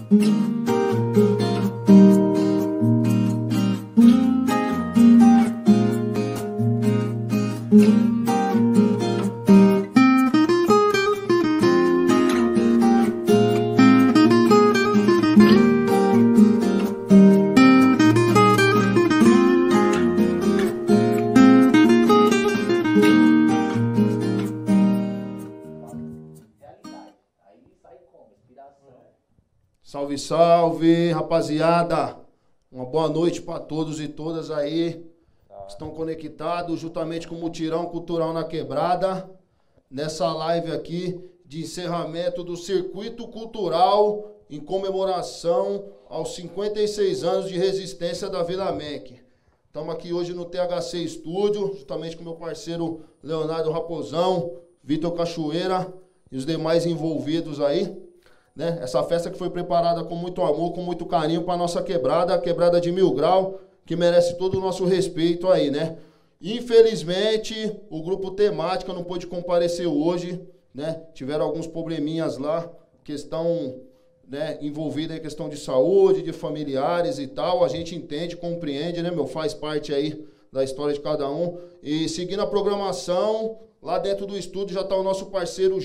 Salve, salve, rapaziada. Uma boa noite para todos e todas aí que estão conectados juntamente com o Mutirão Cultural na Quebrada, nessa live aqui de encerramento do Circuito Cultural em comemoração aos 56 anos de resistência da Vila Menck. Estamos aqui hoje no THC Studio, juntamente com meu parceiro Leonardo Raposão, Vitor Cachoeira e os demais envolvidos aí. Né? Essa festa que foi preparada com muito amor, com muito carinho para a nossa quebrada, a quebrada de Mil Grau, que merece todo o nosso respeito aí, né? Infelizmente, o grupo Temática não pôde comparecer hoje, né? Tiveram alguns probleminhas lá, questão, né, envolvida em questão de saúde, de familiares e tal. A gente entende, compreende, né, meu? Faz parte aí da história de cada um. E seguindo a programação, lá dentro do estúdio já está o nosso parceiro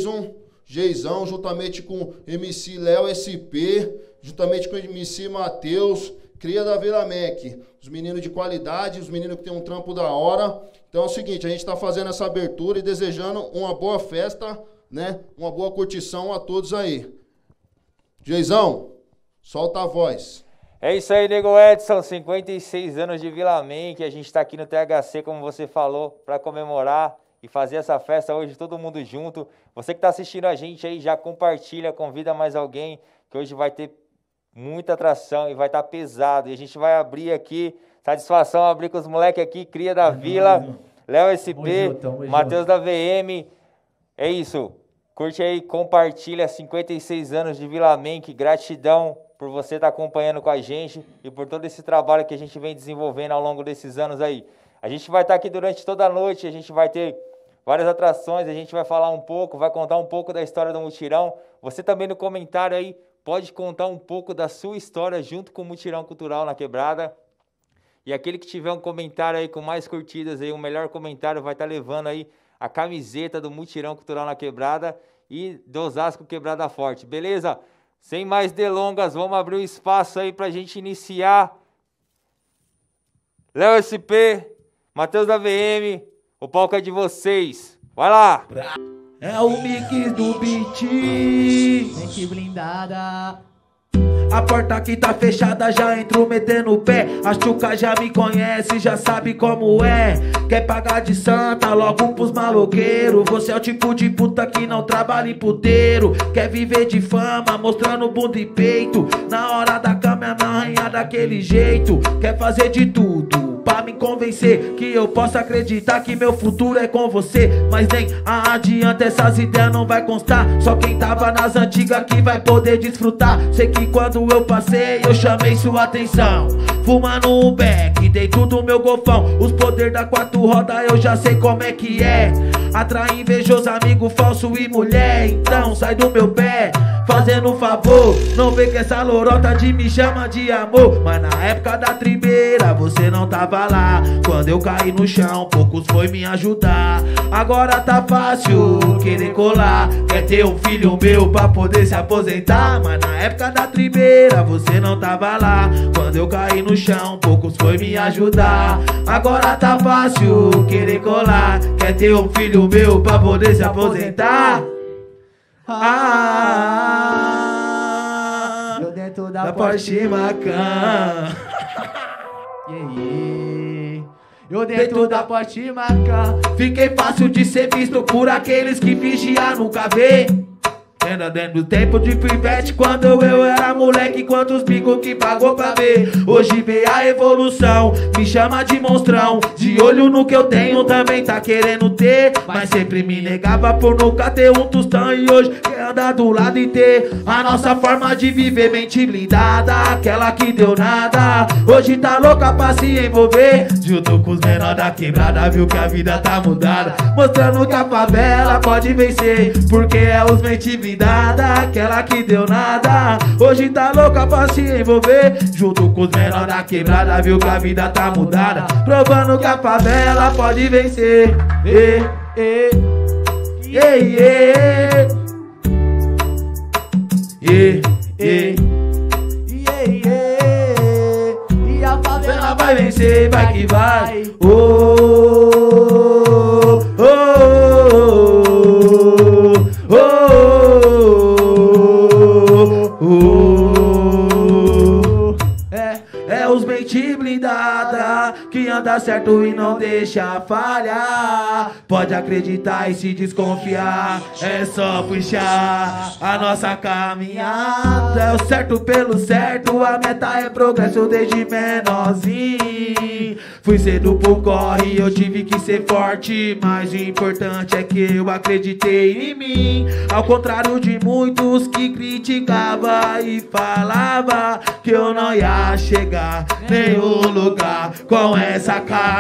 Geizão, juntamente com MC Léo SP, juntamente com o MC Matheus, cria da Vila Menck. Os meninos de qualidade, os meninos que tem um trampo da hora. Então é o seguinte, a gente está fazendo essa abertura e desejando uma boa festa, né? Uma boa curtição a todos aí. Geizão, solta a voz. É isso aí, nego Edson, 56 anos de Vila Menck, a gente está aqui no THC, como você falou, para comemorar e fazer essa festa hoje todo mundo junto. Você que está assistindo a gente aí, já compartilha, convida mais alguém, que hoje vai ter muita atração e vai estar pesado. E a gente vai abrir aqui, satisfação abrir com os moleques aqui, Cria da Vila, Léo SP, Matheus da VM. É isso, curte aí, compartilha, 56 anos de Vila Menck, gratidão por você estar acompanhando com a gente e por todo esse trabalho que a gente vem desenvolvendo ao longo desses anos aí. A gente vai estar aqui durante toda a noite, a gente vai ter várias atrações, a gente vai falar um pouco, vai contar um pouco da história do Mutirão. Você também no comentário aí pode contar um pouco da sua história junto com o Mutirão Cultural na Quebrada. E aquele que tiver um comentário aí com mais curtidas aí, o melhor comentário vai estar levando aí a camiseta do Mutirão Cultural na Quebrada e do Osasco Quebrada Forte, beleza? Sem mais delongas, vamos abrir um espaço aí pra gente iniciar. Léo SP, Matheus da VM, o palco é de vocês. Vai lá! É o mix do beat. Mente blindada. A porta aqui tá fechada, já entro metendo o pé. A Chuca já me conhece, já sabe como é. Quer pagar de santa, logo pros maloqueiros. Você é o tipo de puta que não trabalha em puteiro. Quer viver de fama, mostrando bunda e peito. Na hora da cama é na arranha daquele jeito. Quer fazer de tudo pra me convencer que eu posso acreditar que meu futuro é com você. Mas nem adianta, essas ideias não vai constar. Só quem tava nas antigas que vai poder desfrutar. Sei que quando eu passei eu chamei sua atenção, fumando um beck dentro do meu golfão. Os poderes da quatro rodas eu já sei como é que é. Atrai invejoso, amigo falso e mulher. Então sai do meu pé, fazendo um favor. Não vê que essa lorota de me chama de amor. Mas na época da tribeira você não tava lá. Quando eu caí no chão, poucos foi me ajudar. Agora tá fácil querer colar. Quer ter um filho meu pra poder se aposentar. Mas na época da tribeira você não tava lá. Quando eu caí no chão, poucos foi me ajudar. Agora tá fácil querer colar. Quer ter um filho meu pra poder se aposentar. Eu dentro da Porsche Macan. Eu dentro da Porsche Macan. Fiquei fácil de ser visto por aqueles que vigiar nunca vê. Ainda dentro do tempo de pivete, quando eu era moleque, quantos bicos que pagou pra ver. Hoje vê a evolução, me chama de monstrão. De olho no que eu tenho, também tá querendo ter. Mas sempre me negava por nunca ter um tostão. E hoje quer andar do lado e ter a nossa forma de viver. Mente blindada, aquela que deu nada, hoje tá louca pra se envolver. Junto com os menores da quebrada, viu que a vida tá mudada, mostrando que a favela pode vencer. Porque é os mente blindada, aquela que deu nada, hoje tá louca pra se envolver. Junto com os menores da quebrada, viu que a vida tá mudada, provando que a favela pode vencer. E a favela Vai vencer, vai que vai. É os mente blindada que anda certo e não deixa falhar. Pode acreditar e se desconfiar, é só puxar a nossa caminhada. É o certo pelo certo, a meta é progresso desde menorzinho. Fui cedo pro corre, eu tive que ser forte, mas o importante é que eu acreditei em mim. Ao contrário de muitos que criticavam e falavam que eu não ia chegar nenhum lugar com essa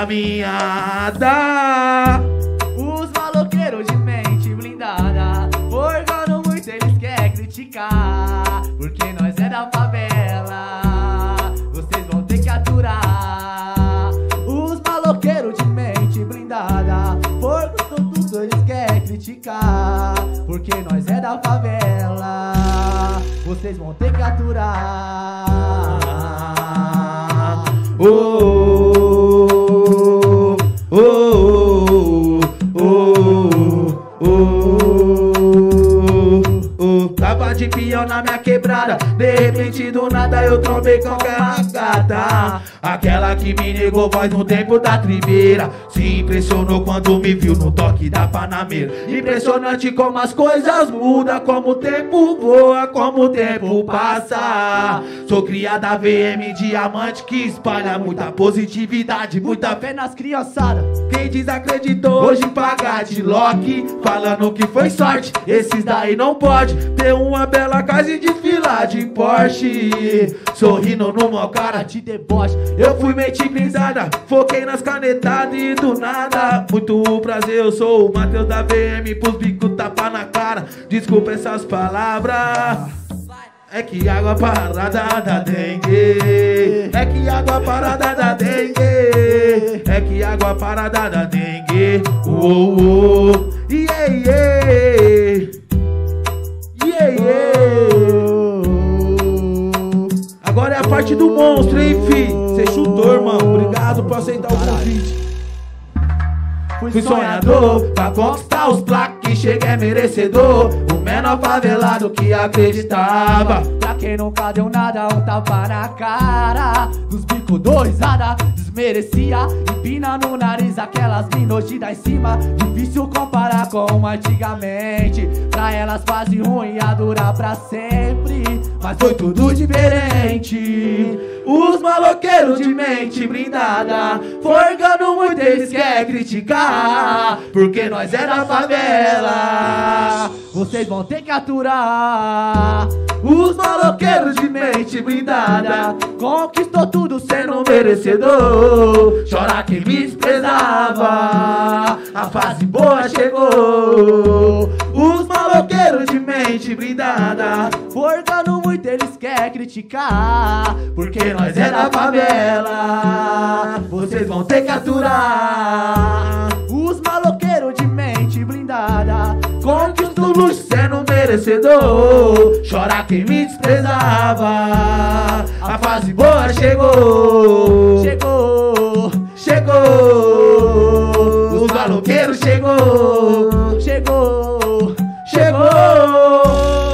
caminhada. Os maloqueiros de mente blindada, forgando muito eles querem criticar, porque nós é da favela, vocês vão ter que aturar. Os maloqueiros de mente blindada, forgando tudo eles querem criticar, porque nós é da favela, vocês vão ter que aturar. Tava de peão na minha quebrada, de repente do nada eu trombei com aquela gata, aquela que me negou voz no tempo da tribeira. Se impressionou quando me viu no toque da Panameira. Impressionante como as coisas mudam, como o tempo voa, como o tempo passa. Sou criada VM diamante que espalha muita positividade, muita fé nas criançadas. Quem desacreditou hoje paga de Loki, falando que foi sorte, esses daí não pode ter uma bela casa e desfilar de Porsche, sorrindo no maior cara de deboche. Eu fui mente blindada, foquei nas canetadas e do nada. Muito prazer, eu sou o Matheus da VM, pros bicos tapa na cara. Desculpa essas palavras, é que água parada da dengue, é que água parada da dengue, é que água parada da dengue. Yeah, yeah. Yeah, yeah. Agora é a parte do monstro, hein, fi? Cê chutou, irmão. Obrigado por aceitar o convite. Fui sonhador pra conquistar os plaques, que chega é merecedor. O menor favelado que acreditava. Pra quem nunca deu nada, um tapa na cara. Dos bicos dou risada, desmerecia. Empina no nariz aquelas minojidades em cima. Difícil comparar com antigamente. Pra elas fase ruim ia durar pra sempre, mas foi tudo diferente. Os maloqueiros de mente blindada, forgando muito eles querem criticar, porque nós é da favela, vocês vão ter que aturar. Os maloqueiros de mente blindada, conquistou tudo sendo merecedor. Chora quem me desprezava, a fase boa chegou. Os maloqueiros de mente blindada, forgando muito eles querem criticar, porque nós é da favela, vocês vão ter que aturar. Os maloqueiros de mente blindada, conquistou luxo sendo merecedor. Chora quem me desprezava, a fase boa chegou. Chegou, chegou. Os maloqueiros chegou. Chegou, chegou.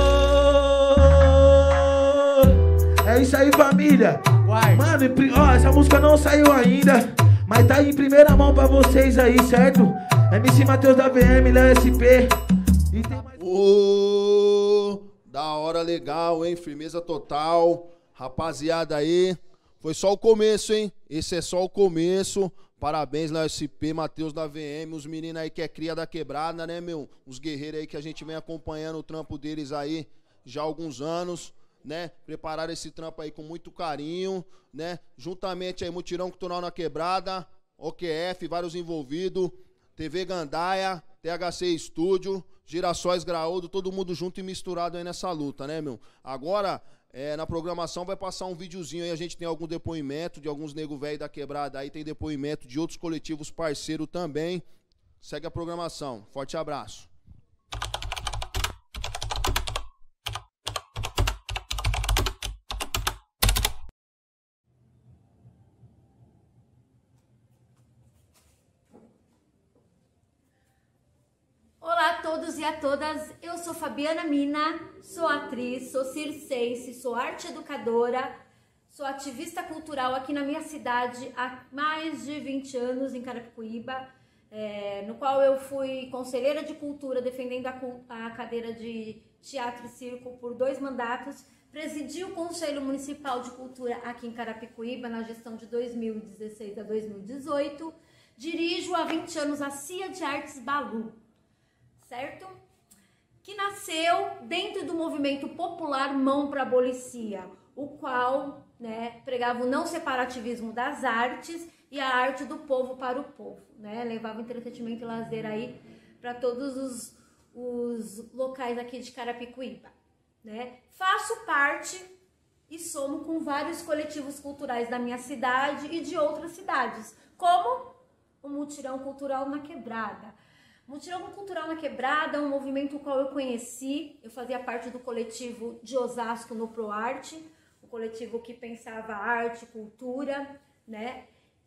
É isso aí, família. Mano, ó, essa música não saiu ainda, mas tá em primeira mão pra vocês aí, certo? MC Matheus da VM, Léo SP. E tem mais... Da hora, legal, hein? Firmeza total. Rapaziada aí, foi só o começo, hein? Esse é só o começo. Parabéns, Léo SP, Matheus da VM, os meninos aí que é cria da quebrada, né, meu? Os guerreiros aí que a gente vem acompanhando o trampo deles aí já há alguns anos, né? Prepararam esse trampo aí com muito carinho, né? Juntamente aí, Mutirão Cultural na Quebrada, OQF, vários envolvidos, TV Gandaia, THC Estúdio, Girassóis Graúdo, todo mundo junto e misturado aí nessa luta, né, meu? Agora, na programação vai passar um videozinho aí, a gente tem algum depoimento de alguns nego velho da quebrada aí, tem depoimento de outros coletivos parceiros também. Segue a programação. Forte abraço. Olá a todos e a todas, eu sou Fabiana Mina, sou atriz, sou circense, sou arte educadora, sou ativista cultural aqui na minha cidade há mais de 20 anos, em Carapicuíba, no qual eu fui conselheira de cultura, defendendo a cadeira de teatro e circo por 2 mandatos, presidi o Conselho Municipal de Cultura aqui em Carapicuíba na gestão de 2016 a 2018, dirijo há 20 anos a CIA de Artes Balu, certo? Que nasceu dentro do movimento popular Mão para a Abolicia, o qual, né, pregava o não separativismo das artes e a arte do povo para o povo, né? Levava entretenimento e lazer aí para todos os locais aqui de Carapicuíba, né? Faço parte e somo com vários coletivos culturais da minha cidade e de outras cidades, como o Mutirão Cultural na Quebrada. Mutirão Cultural na Quebrada é um movimento o qual eu conheci, eu fazia parte do coletivo de Osasco no ProArte, o coletivo que pensava arte, cultura, né?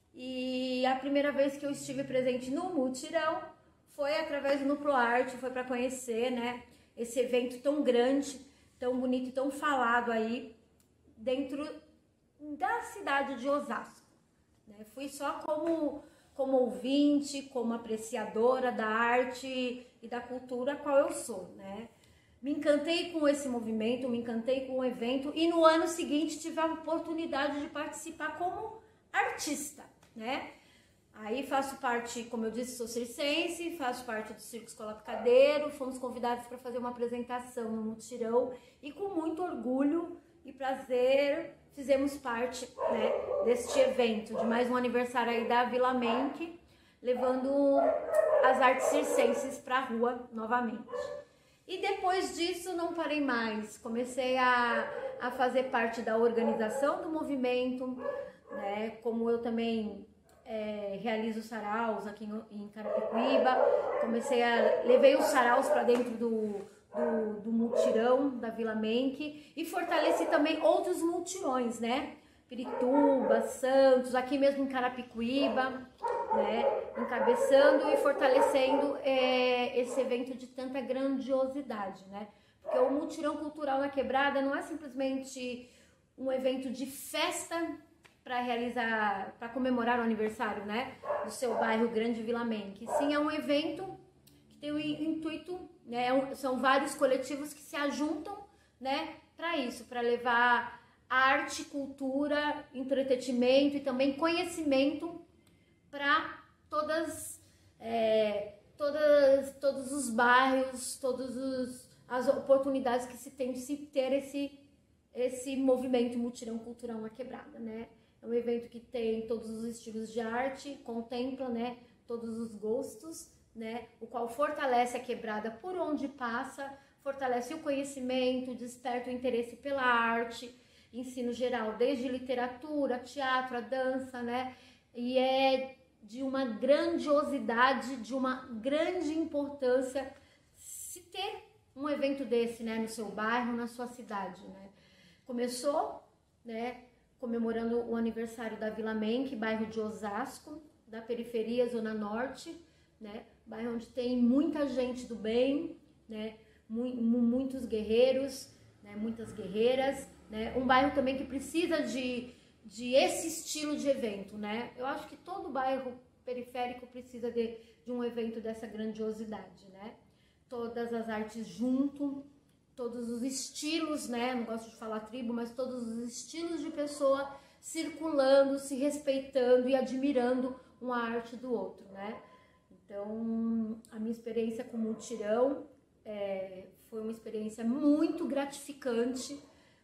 E a primeira vez que eu estive presente no Mutirão foi através do ProArte, foi para conhecer, né, esse evento tão grande, tão bonito e tão falado aí dentro da cidade de Osasco, né? Fui só como ouvinte, como apreciadora da arte e da cultura qual eu sou, né? Me encantei com esse movimento, me encantei com o evento e no ano seguinte tive a oportunidade de participar como artista, né? Aí faço parte, como eu disse, sou circense, faço parte do Circo Escola Picadeiro, fomos convidados para fazer uma apresentação no Mutirão e com muito orgulho e prazer fizemos parte, né, deste evento, de mais um aniversário aí da Vila Menck, levando as artes circenses para a rua novamente. E depois disso não parei mais, comecei a fazer parte da organização do movimento, né, como eu também realizo saraus aqui em Carapicuíba, levei os saraus para dentro do mutirão da Vila Menck e fortaleci também outros mutirões, né? Pirituba, Santos, aqui mesmo em Carapicuíba, né? Encabeçando e fortalecendo esse evento de tanta grandiosidade, né? Porque o Mutirão Cultural na Quebrada não é simplesmente um evento de festa para comemorar o aniversário, né, do seu bairro Grande Vila Menck. Sim, é um evento que tem o intuito, né, são vários coletivos que se ajuntam, né, para isso, para levar arte, cultura, entretenimento e também conhecimento para todos os bairros, todas as oportunidades que se tem de se ter esse movimento Mutirão Cultural na Quebrada, né? É um evento que tem todos os estilos de arte, contempla, né, todos os gostos, né, o qual fortalece a quebrada por onde passa, fortalece o conhecimento, desperta o interesse pela arte, ensino geral, desde literatura, teatro, a dança, né, e é de uma grandiosidade, de uma grande importância se ter um evento desse, né, no seu bairro, na sua cidade, né. Começou, né, comemorando o aniversário da Vila Menck, bairro de Osasco, da periferia, Zona Norte, né? Bairro onde tem muita gente do bem, né? Muitos guerreiros, né? Muitas guerreiras, né? Um bairro também que precisa de esse estilo de evento, né? Eu acho que todo bairro periférico precisa de um evento dessa grandiosidade, né? Todas as artes junto, todos os estilos, né? Não gosto de falar tribo, mas todos os estilos de pessoa circulando, se respeitando e admirando uma arte do outro, né? Então, a minha experiência com o mutirão foi uma experiência muito gratificante,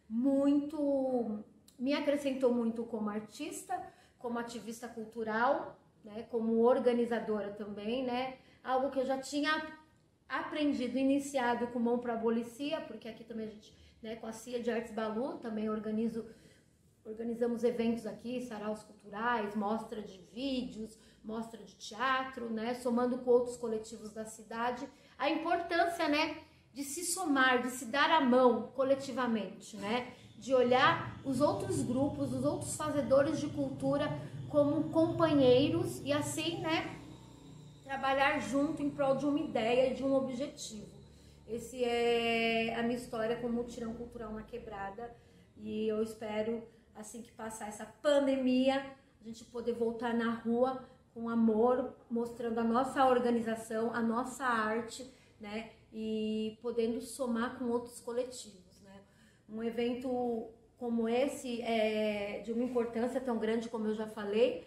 me acrescentou muito como artista, como ativista cultural, né, como organizadora também, né, algo que eu já tinha aprendido, iniciado com Mão para Abolicia, porque aqui também a gente, né, com a CIA de Artes Balu, também organizamos eventos aqui, saraus culturais, mostra de vídeos, mostra de teatro, né, somando com outros coletivos da cidade, a importância, né, de se somar, de se dar a mão coletivamente, né, de olhar os outros grupos, os outros fazedores de cultura como companheiros e assim, né, trabalhar junto em prol de uma ideia e de um objetivo. Esse é a minha história com o Mutirão Cultural na Quebrada e eu espero, assim que passar essa pandemia, a gente poder voltar na rua com amor, mostrando a nossa organização, a nossa arte, né, e podendo somar com outros coletivos, né. Um evento como esse é de uma importância tão grande, como eu já falei,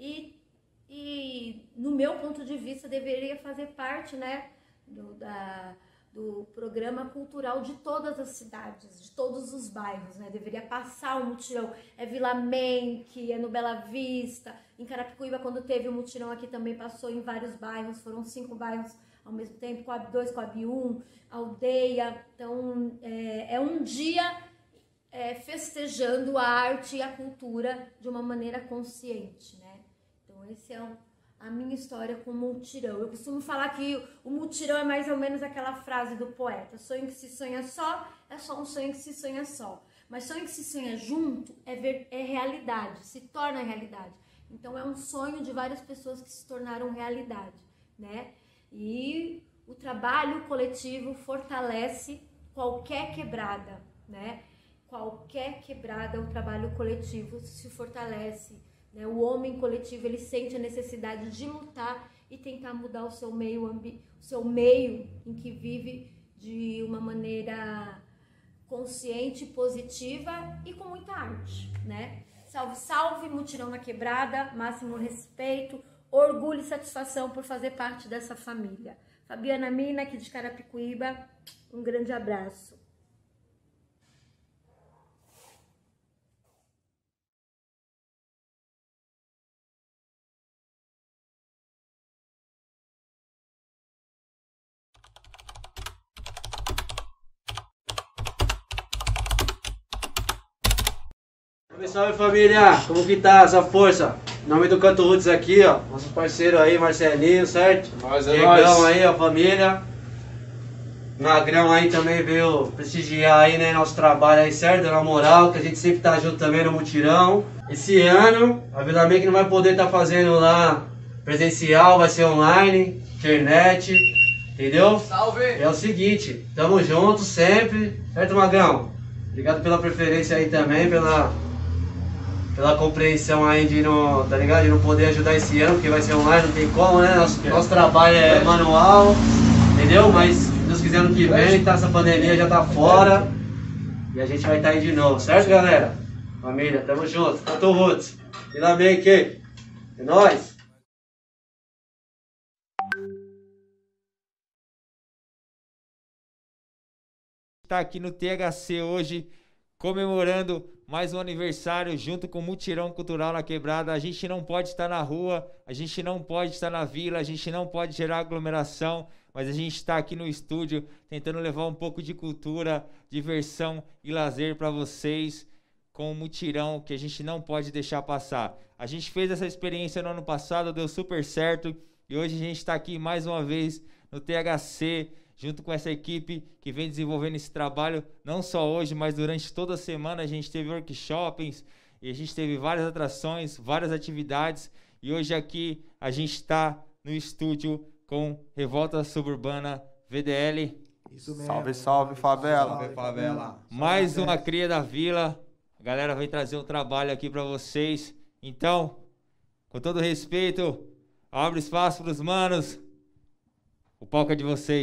e no meu ponto de vista deveria fazer parte, né, do programa cultural de todas as cidades, de todos os bairros, né, deveria passar o mutirão, Vila Menck, no Bela Vista, em Carapicuíba, quando teve o mutirão aqui também passou em vários bairros, foram 5 bairros ao mesmo tempo, Coab 2, Coab 1, Aldeia, então é um dia festejando a arte e a cultura de uma maneira consciente, né? Então esse é a minha história com o mutirão. Eu costumo falar que o mutirão é mais ou menos aquela frase do poeta: sonho que se sonha só, é só um sonho que se sonha só. Mas sonho que se sonha junto é realidade, se torna realidade. Então é um sonho de várias pessoas que se tornaram realidade, né? E o trabalho coletivo fortalece qualquer quebrada, né? Qualquer quebrada, o trabalho coletivo se fortalece, né? O homem coletivo, ele sente a necessidade de lutar e tentar mudar o seu meio em que vive de uma maneira consciente, positiva e com muita arte, né? Salve, salve, Mutirão na Quebrada, máximo respeito, orgulho e satisfação por fazer parte dessa família. Fabiana Mina, aqui de Carapicuíba, um grande abraço. Salve família, como que tá essa força? Em nome do Canto Roots aqui, ó, nosso parceiro aí, Marcelinho, certo? Diegão aí, ó, família. Magrão aí também veio prestigiar aí, né, nosso trabalho aí, certo? Na moral, que a gente sempre tá junto também no mutirão. Esse ano, a Vila Menck não vai poder tá fazendo lá presencial, vai ser online, internet, entendeu? Salve! É o seguinte, tamo junto sempre, certo, Magrão? Obrigado pela preferência aí também, pela compreensão aí de não, tá ligado? De não poder ajudar esse ano, porque vai ser online, não tem como, né? Nosso trabalho é manual, entendeu? Mas se Deus quiser ano que vem, tá, essa pandemia já tá fora e a gente vai estar aí de novo, certo, galera? Família, tamo junto, Canto Roots, Vila Menck, é nóis! Tá aqui no THC hoje, comemorando mais um aniversário junto com o Mutirão Cultural na Quebrada. A gente não pode estar na rua, a gente não pode estar na vila, a gente não pode gerar aglomeração, mas a gente está aqui no estúdio tentando levar um pouco de cultura, diversão e lazer para vocês com o Mutirão, que a gente não pode deixar passar. A gente fez essa experiência no ano passado, deu super certo, e hoje a gente está aqui mais uma vez no THC, junto com essa equipe que vem desenvolvendo esse trabalho, não só hoje, mas durante toda a semana. A gente teve workshops, e a gente teve várias atrações, várias atividades, e hoje aqui a gente está no estúdio com Revolta Suburbana VDL. Isso mesmo. Salve, salve, favela. Salve, favela. Mais uma cria da vila. A galera vem trazer um trabalho aqui para vocês. Então, com todo respeito, abre espaço para os manos. O palco é de vocês.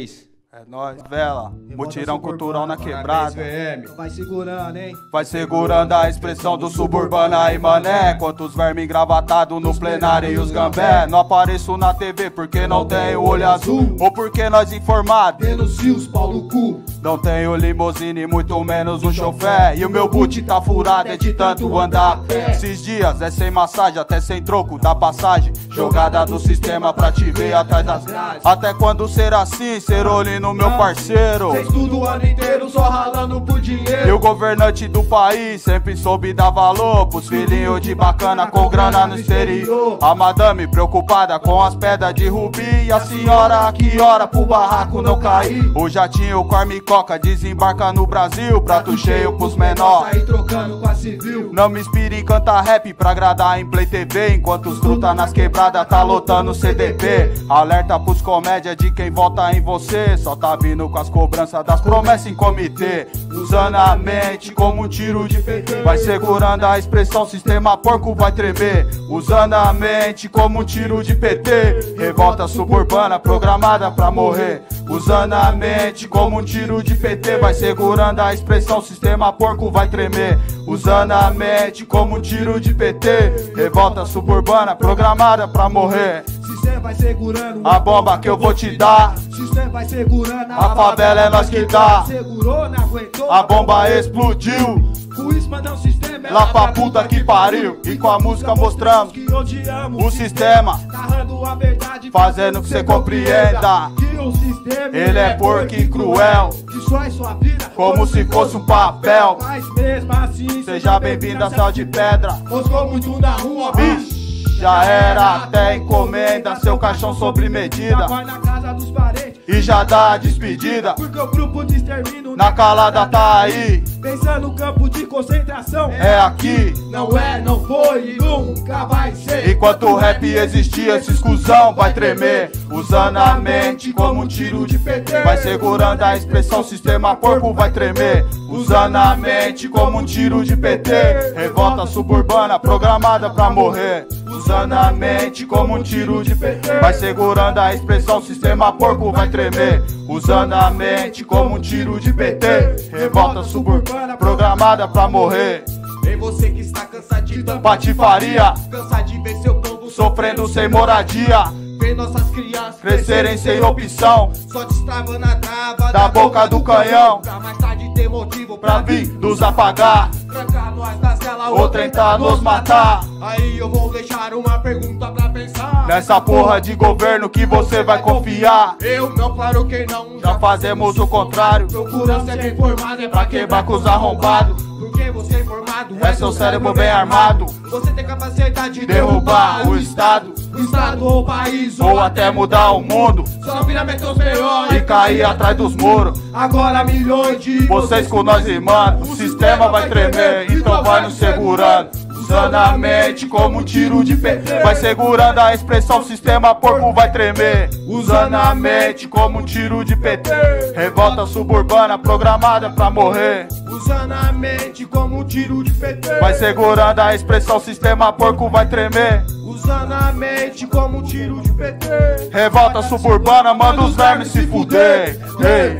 É nóis, vela, mutirão cultural na quebrada. Vai segurando, hein? Vai segurando a expressão do suburbana e mané. Quantos vermes engravatados no plenário e os gambé. Não apareço na TV porque não tenho olho azul. Ou porque nós informados Denuncio os pau no cu. não tenho limousine, muito menos um chofé. E o meu boot tá furado, é de tanto andar a pé. Esses dias é sem massagem, até sem troco da passagem. Jogada do sistema pra te ver atrás das grades. Até quando ser assim, ser olhando meu parceiro. Fez tudo o ano inteiro só ralando por dinheiro. E o governante do país sempre soube dar valor pros filhinhos de bacana com grana no exterior. A madame preocupada com as pedras de rubi. E a senhora a que hora pro barraco não cair. O jatinho Cormicoca desembarca no Brasil. Prato cheio pros menor. Sair trocando com a civil. Não me inspire em cantar rap pra agradar em Play TV. Enquanto os truta nas quebradas tá lotando CDP. Alerta pros comédia de quem vota em você. Só tá vindo com as cobranças das promessas em comitê. Usando a mente como um tiro de PT. Vai segurando a expressão, sistema porco vai tremer. Usando a mente como um tiro de PT. Revolta suburbana programada pra morrer. Usando a mente como um tiro de PT. Vai segurando a expressão, sistema porco vai tremer. Usando a mente como um tiro de PT. Revolta suburbana programada pra morrer. Sistema vai segurando A bomba que eu vou te dar, Sistema vai segurando a favela é nós que dá. Segurou, não aguentou. A bomba explodiu Com isso mandar um sistema lá pra puta que pariu. E com a música mostramos que odiamos o sistema, narrando a verdade, fazendo que você compreenda. que o sistema Ele é porco e cruel, que só é sua vida como se fosse um papel. Mas mesmo assim Seja bem-vindo a Sal de Pedra. Moscou muito na rua, Vixe, já era até encomenda. Seu caixão sobre medida vai na casa dos parentes. e já dá a despedida. Porque o grupo de extermínio Na calada tá aí, pensa no campo de concentração. é aqui. Não é, não foi e nunca vai ser. Enquanto o rap existia, esse escusão vai tremer. Usando a mente como um tiro de PT. Vai segurando a expressão, sistema porco vai tremer. Usando a mente como um tiro de PT. Revolta suburbana programada pra morrer. Usando a mente como um tiro de PT. Vai segurando a expressão, sistema porco vai tremer. Usando a mente como um tiro de PT. Revolta suburbana programada pra morrer. Vem você que está cansado de tanta Patifaria, cansado de ver seu povo sofrendo sem moradia. ver nossas crianças Crescerem sem opção, só destravando a trava da boca do canhão. Pra mais tarde ter motivo Pra vir nos apagar, trancar nós na cela ou tentar nos matar. Aí eu vou deixar uma pergunta pra pensar. Nessa porra de governo que você vai confiar. Eu não, claro que não. Já fazemos o contrário, Procura ser bem informado, é pra quebrar com os arrombados. Porque você é informado, É seu cérebro bem armado, Você tem capacidade de derrubar o Estado, o Estado ou o país, ou até mudar o mundo só vira meter os melhores e cair atrás dos muros. Agora milhões de Vocês com nós, mano, o sistema vai tremer, então vai nos segurando. Usando a mente como um tiro de PT. Vai segurando a expressão, sistema porco vai tremer. Usando a mente como um tiro de PT. Revolta suburbana programada pra morrer. Usando a mente como um tiro de PT. Vai segurando a expressão, sistema porco vai tremer. Usando a mente como um tiro de PT. Revolta suburbana, manda os vermes se fuder. Ei.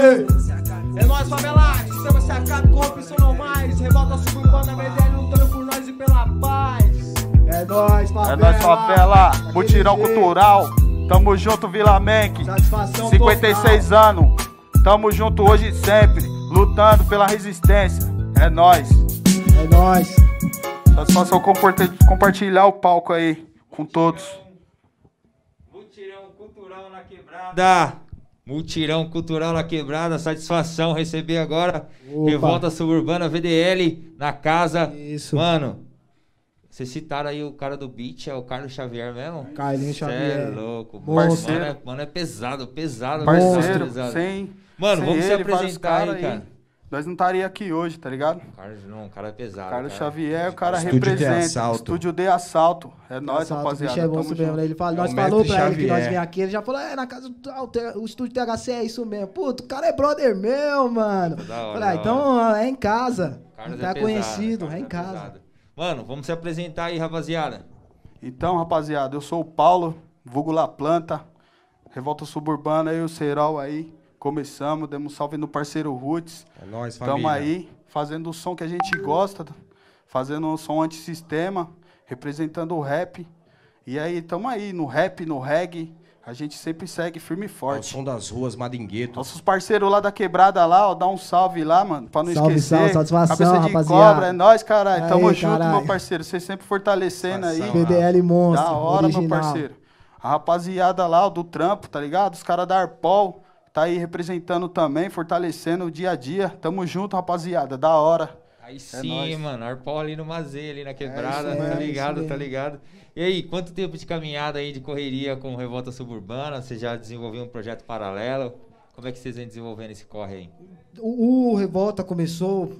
É nóis, favela, sistema se acaba, corrupção não mais. Revolta suburbana, VDL lutando por nós e pela paz. É nóis, favela. É nóis, favela, mutirão cultural. Tamo junto, Vila Menck. Satisfação 56 anos. Tamo junto hoje e sempre, lutando pela resistência. É nóis. É nóis. Satisfação compartilhar o palco aí com todos. Mutirão cultural na quebrada. Mutirão cultural na quebrada. Satisfação receber agora. Opa. Revolta Suburbana VDL na casa. Isso. Mano, vocês citaram aí o cara do beat, é o Carlos Xavier mesmo? Carlinhos Cê Xavier. é louco. Parceiro. Mano, é pesado, pesado. Parceiro, pesado. sem. Mano, sem vamos se ele, vários apresentar aí, caras cara. Nós não estaria aqui hoje, tá ligado? O cara é pesado. Carlos cara. Xavier, o cara Estúdio de representa. assalto. Estúdio de assalto. É nóis, Exato, rapaziada. O bicho é bom Tamo isso mesmo, junto. né? Ele fala, É nós o falou mestre pra ele que nós Xavier. vem aqui, ele já falou, é, na casa do o estúdio THC é isso mesmo. Puto, o cara é brother meu, mano. Da hora, Falei, da então é em casa. Carlos Tá é pesado, conhecido, Carlos é em casa. pesado. Mano, vamos se apresentar aí, rapaziada. Então, rapaziada, eu sou o Paulo, vulgo La Planta, Revolta Suburbana e o Serol aí. começamos, demos um salve no parceiro Roots. É nóis, família. Tamo aí, fazendo o som que a gente gosta, fazendo um som antissistema, representando o rap. E aí, tamo aí, no rap, no reggae, a gente sempre segue firme e forte. O som das ruas, Madingueto. Nossos parceiros lá da quebrada lá, ó, dá um salve lá, mano, pra não Salve, esquecer. salve, satisfação, Cabeça de rapaziada. cobra, é nóis, caralho. Aí, Tamo junto, caralho. meu parceiro. Vocês sempre fortalecendo aí. PDL monstro, Da hora, original. meu parceiro. A rapaziada lá, ó, do trampo, tá ligado? Os caras da Arpol, tá aí representando também, fortalecendo o dia a dia. Tamo junto, rapaziada, da hora. Aí sim, mano, Arpol ali no Mazê, ali na quebrada, isso tá mesmo, ligado, isso tá mesmo. ligado? E aí, quanto tempo de caminhada aí, de correria com Revolta Suburbana? Você já desenvolveu um projeto paralelo? Como é que vocês vêm desenvolvendo esse corre aí? O Revolta começou,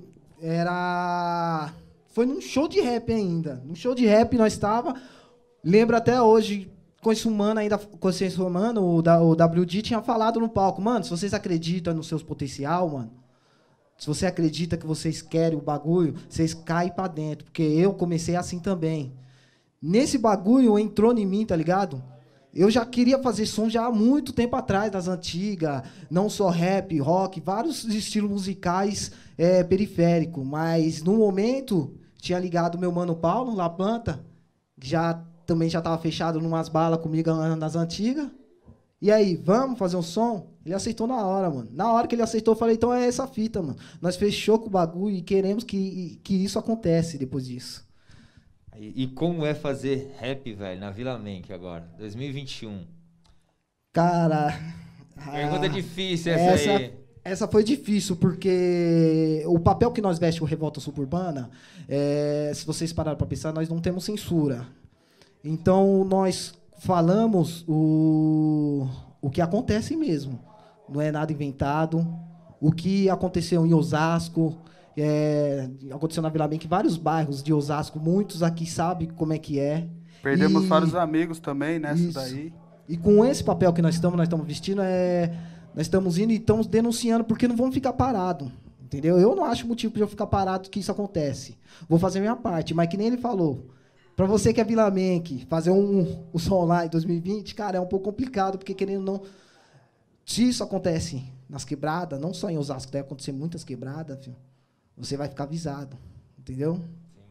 foi num show de rap ainda. Num show de rap nós estava, lembro até hoje, Consciência Humana, o WD tinha falado no palco, mano, se vocês acreditam no seu potencial, mano, se você acredita que vocês querem o bagulho, vocês caem pra dentro, porque eu comecei assim também. Nesse bagulho entrou em mim, tá ligado? Eu já queria fazer som já há muito tempo atrás, das antigas, não só rap, rock, vários estilos musicais periféricos, mas no momento tinha ligado meu mano Paulo, La Planta, que também já estava fechado numas balas comigo nas antigas. E aí, vamos fazer um som? Ele aceitou na hora, mano. Na hora que ele aceitou, eu falei, então é essa fita, mano. Nós fechou com o bagulho e queremos que isso acontece depois disso. E como é fazer rap, velho, na Vila Menck agora, 2021? Cara... Pergunta difícil essa aí. Essa foi difícil, porque o papel que nós vestimos com Revolta Suburbana, se vocês pararam para pensar, nós não temos censura. Então, nós falamos o que acontece mesmo. Não é nada inventado. O que aconteceu em Osasco, aconteceu na Vila Menck, vários bairros de Osasco, muitos aqui sabem como é que é. Perdemos vários amigos também nessa isso. daí. E com esse papel que nós estamos vestindo, nós estamos indo e estamos denunciando, porque não vamos ficar parados. Entendeu? Eu não acho motivo para eu ficar parado que isso acontece. Vou fazer a minha parte, mas que nem ele falou. Para você que é Vila Menck, fazer um som lá em 2020, cara, é um pouco complicado, porque querendo ou não, se isso acontece nas quebradas, não só em Osasco, deve acontecer muitas quebradas, filho, você vai ficar avisado, entendeu?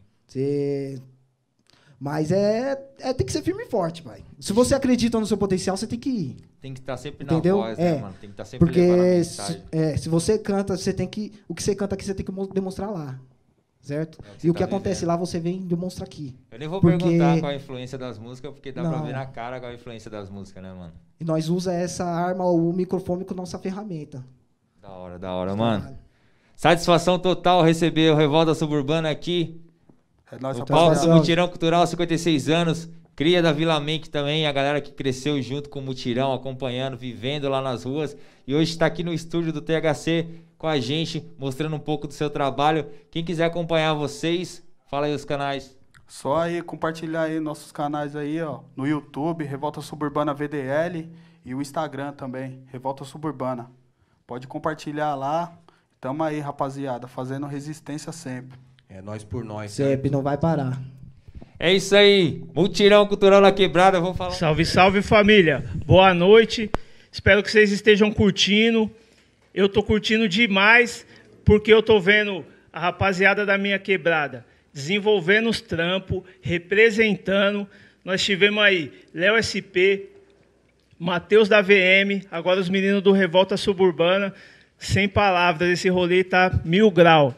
Mas tem que ser firme e forte, pai. Se você acredita no seu potencial, você tem que ir. Tem que estar sempre entendeu? na voz, né, mano? Tem que estar sempre porque levando a mensagem. se você canta, você tem que... O que você canta aqui, você tem que demonstrar lá. Certo? É e o que acontece lá, você vem e demonstra aqui. Eu nem vou perguntar qual a influência das músicas, porque dá pra ver na cara qual a influência das músicas, né, mano? E nós usamos essa arma, o microfone, com nossa ferramenta. Da hora, mano. Satisfação total receber o Revolta Suburbana aqui. É nóis, o palco do Mutirão Cultural, 56 anos. Cria da Vila Menck também, a galera que cresceu junto com o Mutirão, acompanhando, vivendo lá nas ruas. E hoje está aqui no estúdio do THC com a gente, mostrando um pouco do seu trabalho. Quem quiser acompanhar vocês, fala aí os canais. Só aí, compartilhar aí nossos canais aí, ó. No YouTube, Revolta Suburbana VDL. E o Instagram também, Revolta Suburbana. Pode compartilhar lá. Tamo aí, rapaziada, fazendo resistência sempre. É nós por nós. Sempre, não vai parar. É isso aí, Mutirão Cultural na Quebrada, vamos falar. Salve, salve família, boa noite, espero que vocês estejam curtindo. Eu tô curtindo demais, porque eu tô vendo a rapaziada da minha quebrada desenvolvendo os trampos, representando. Nós tivemos aí Léo SP, Matheus da VM, agora os meninos do Revolta Suburbana. Sem palavras, esse rolê tá 1000 graus.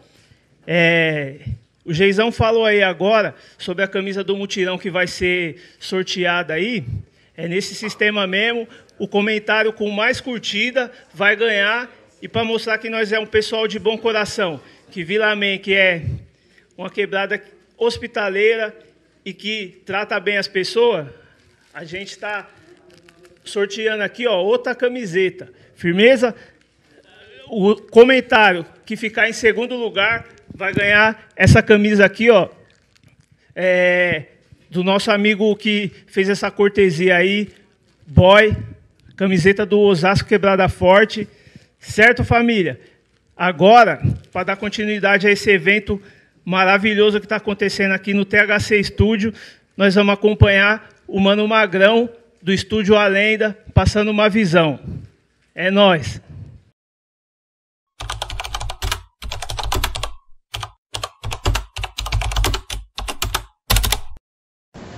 O Geizão falou aí agora sobre a camisa do Mutirão que vai ser sorteada aí. É nesse sistema mesmo. O comentário com mais curtida vai ganhar. E para mostrar que nós é um pessoal de bom coração, que Vila Menck é uma quebrada hospitaleira e que trata bem as pessoas, a gente está sorteando aqui, ó, outra camiseta. Firmeza? O comentário que ficar em segundo lugar vai ganhar essa camisa aqui, ó, do nosso amigo que fez essa cortesia aí, Boy, camiseta do Osasco Quebrada Forte. Certo, família? Agora, para dar continuidade a esse evento maravilhoso que está acontecendo aqui no THC Studio, nós vamos acompanhar o Mano Magrão, do Estúdio A Lenda, passando uma visão. É nóis!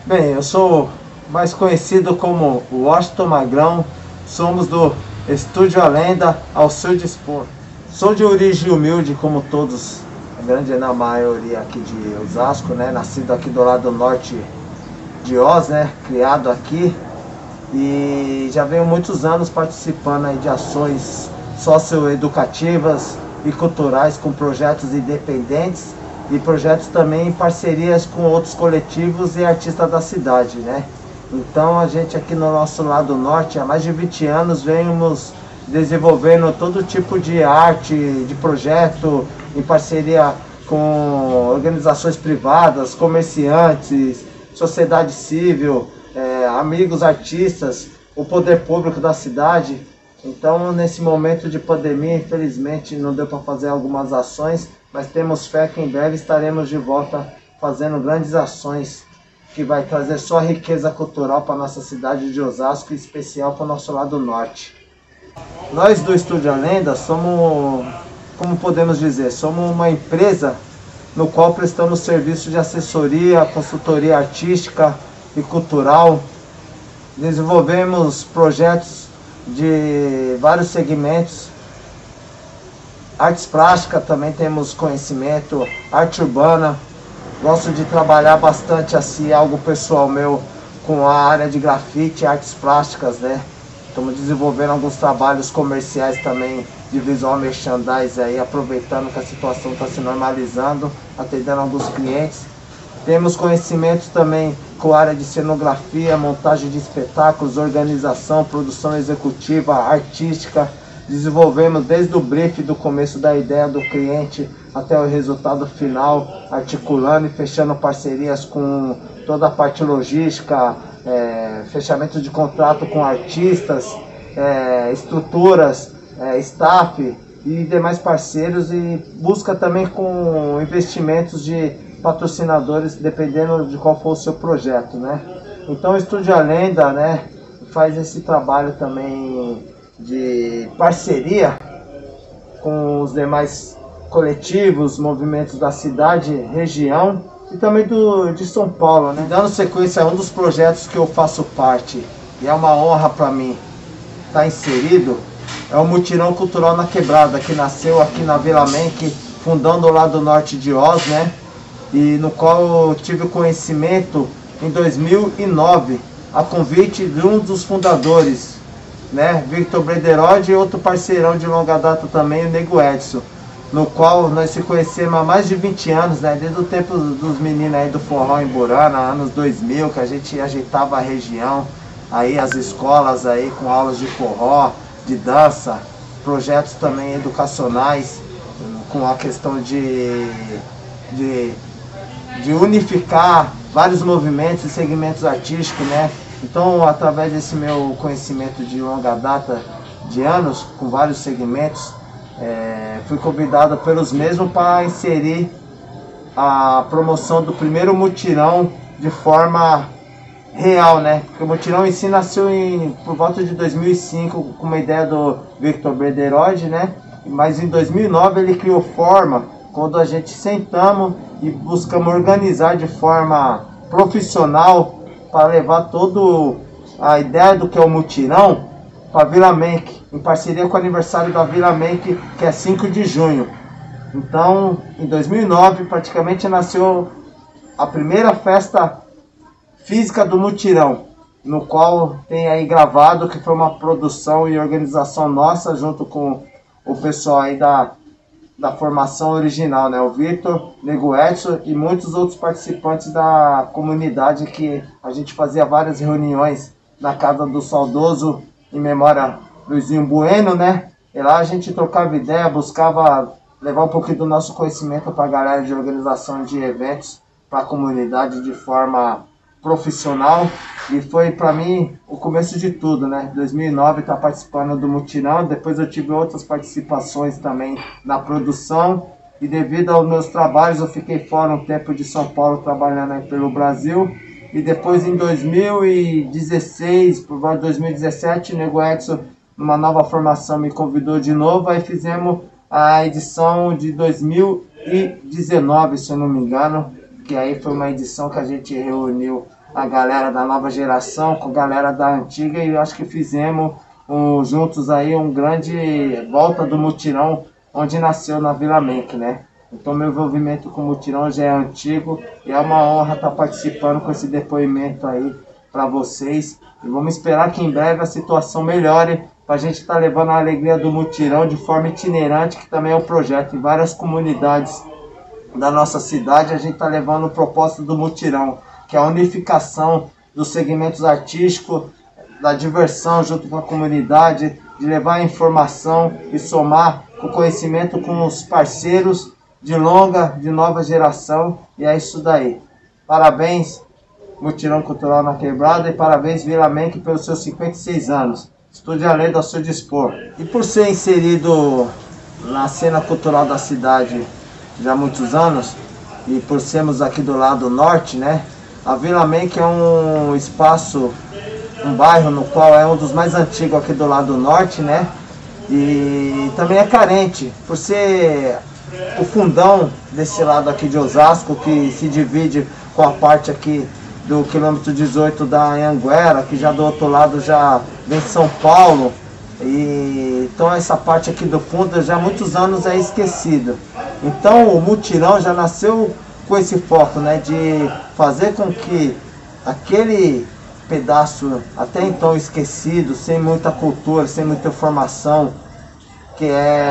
Bem, eu sou mais conhecido como Washington Magrão, somos do Estúdio A Lenda, ao seu dispor. Sou de origem humilde, como todos, a grande na maioria aqui de Osasco, né? Nascido aqui do lado norte de Oz, né? Criado aqui. E já venho muitos anos participando aí de ações socioeducativas e culturais com projetos independentes e projetos também em parcerias com outros coletivos e artistas da cidade, né? Então a gente aqui no nosso lado norte, há mais de 20 anos, venhamos desenvolvendo todo tipo de arte, de projeto, em parceria com organizações privadas, comerciantes, sociedade civil, amigos artistas, o poder público da cidade. Então, nesse momento de pandemia, infelizmente não deu para fazer algumas ações, mas temos fé que em breve estaremos de volta fazendo grandes ações que vai trazer só riqueza cultural para nossa cidade de Osasco, em especial para o nosso lado norte. Nós do Estúdio A Lenda somos, como podemos dizer, somos uma empresa no qual prestamos serviços de assessoria, consultoria artística e cultural. Desenvolvemos projetos de vários segmentos. Artes plásticas também temos conhecimento, arte urbana. Gosto de trabalhar bastante assim, algo pessoal meu, com a área de grafite, artes plásticas, né? Estamos desenvolvendo alguns trabalhos comerciais também de visual merchandise aí, aproveitando que a situação está se normalizando, atendendo alguns clientes. Temos conhecimentos também com a área de cenografia, montagem de espetáculos, organização, produção executiva, artística. Desenvolvemos desde o brief do começo da ideia do cliente até o resultado final, articulando e fechando parcerias com toda a parte logística, fechamento de contrato com artistas, estruturas, staff e demais parceiros, e busca também com investimentos de patrocinadores, dependendo de qual for o seu projeto, né? Então o Estúdio A Lenda, né, faz esse trabalho também de parceria com os demais coletivos, movimentos da cidade, região e também de São Paulo, né? Dando sequência a um dos projetos que eu faço parte, e é uma honra para mim estar inserido, é o Mutirão Cultural na Quebrada, que nasceu aqui na Vila Menck, fundando o lado norte de Oz, né? E no qual eu tive conhecimento em 2009, a convite de um dos fundadores, né? Victor Brederode, e outro parceirão de longa data também, o Nego Edson, no qual nós se conhecemos há mais de 20 anos, né? Desde o tempo dos meninos aí do forró em Burana, anos 2000, que a gente ajeitava a região, aí as escolas aí com aulas de forró, de dança, projetos também educacionais, com a questão de unificar vários movimentos e segmentos artísticos, né? Então, através desse meu conhecimento de longa data, de anos, com vários segmentos, fui convidado pelos mesmos para inserir a promoção do primeiro mutirão de forma real, né? Porque o mutirão em si nasceu por volta de 2005, com uma ideia do Victor Brederode, né? Mas em 2009 ele criou forma, quando a gente sentamos e buscamos organizar de forma profissional para levar toda a ideia do que é o mutirão para Vila Menck, em parceria com o aniversário da Vila Menck, que é 5 de junho. Então, em 2009, praticamente nasceu a primeira festa física do mutirão, no qual tem aí gravado que foi uma produção e organização nossa, junto com o pessoal aí da formação original, né? O Victor, Nego Edson e muitos outros participantes da comunidade, que a gente fazia várias reuniões na casa do saudoso, em memória, Luizinho Bueno, né? E lá a gente trocava ideia, buscava levar um pouquinho do nosso conhecimento para a galera de organização de eventos para a comunidade de forma profissional, e foi para mim o começo de tudo, né? 2009 tá participando do mutirão, depois eu tive outras participações também na produção, e devido aos meus trabalhos eu fiquei fora um tempo de São Paulo trabalhando aí pelo Brasil, e depois em 2016, por volta de 2017, o Nego Edson, numa nova formação, me convidou de novo, aí fizemos a edição de 2019, se eu não me engano, que aí foi uma edição que a gente reuniu a galera da nova geração com a galera da antiga, e eu acho que fizemos juntos aí um grande volta do mutirão, onde nasceu na Vila Menck, né? Então meu envolvimento com o mutirão já é antigo e é uma honra estar participando com esse depoimento aí para vocês. E vamos esperar que em breve a situação melhore para a gente estar levando a alegria do mutirão de forma itinerante, que também é um projeto em várias comunidades da nossa cidade. A gente está levando o propósito do mutirão, que é a unificação dos segmentos artísticos, da diversão junto com a comunidade, de levar a informação e somar o conhecimento com os parceiros de longa, de nova geração, e é isso daí. Parabéns, Mutirão Cultural na Quebrada, e parabéns, Vila Menck, pelos seus 56 anos. Estude a lei ao seu dispor. E por ser inserido na cena cultural da cidade já há muitos anos, e por sermos aqui do lado norte, né? A Vila Menck é um espaço, um bairro no qual é um dos mais antigos aqui do lado norte, né? E também é carente, por ser o fundão desse lado aqui de Osasco, que se divide com a parte aqui do quilômetro 18 da Anhanguera, que já do outro lado já vem São Paulo. E então essa parte aqui do fundo já há muitos anos é esquecida. Então o mutirão já nasceu com esse foco, né, de fazer com que aquele pedaço até então esquecido, sem muita cultura, sem muita informação, que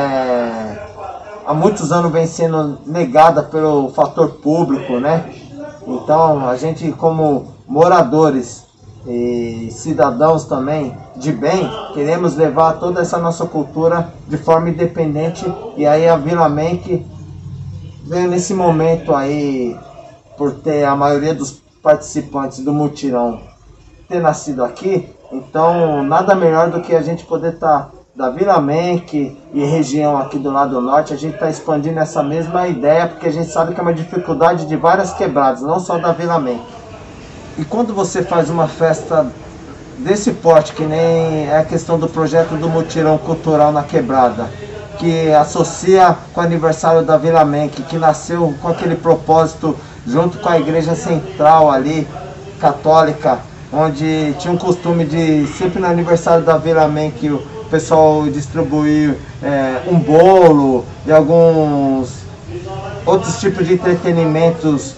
há muitos anos vem sendo negada pelo fator público, né? Então a gente, como moradores e cidadãos também de bem, queremos levar toda essa nossa cultura de forma independente, e aí a Vila Menck veio nesse momento aí, por ter a maioria dos participantes do mutirão ter nascido aqui. Então nada melhor do que a gente poder estar da Vila Menck e região aqui do lado norte, a gente está expandindo essa mesma ideia, porque a gente sabe que é uma dificuldade de várias quebradas, não só da Vila Menck. E quando você faz uma festa desse porte, que nem é a questão do projeto do Mutirão Cultural na Quebrada, que associa com o aniversário da Vila Menck, que nasceu com aquele propósito junto com a igreja central ali, católica, onde tinha um costume de, sempre no aniversário da Vila Menck, o pessoal distribuir um bolo e alguns outros tipos de entretenimentos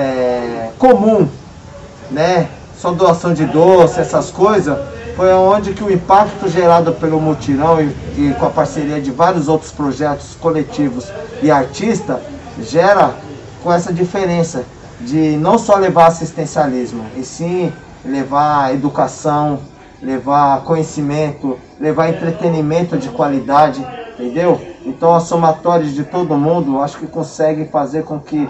comum, né? Só doação de doce, essas coisas. Foi onde que o impacto gerado pelo mutirão e com a parceria de vários outros projetos coletivos e artistas gera com essa diferença de não só levar assistencialismo, e sim levar educação, levar conhecimento, levar entretenimento de qualidade, entendeu? Então a somatória de todo mundo, acho que consegue fazer com que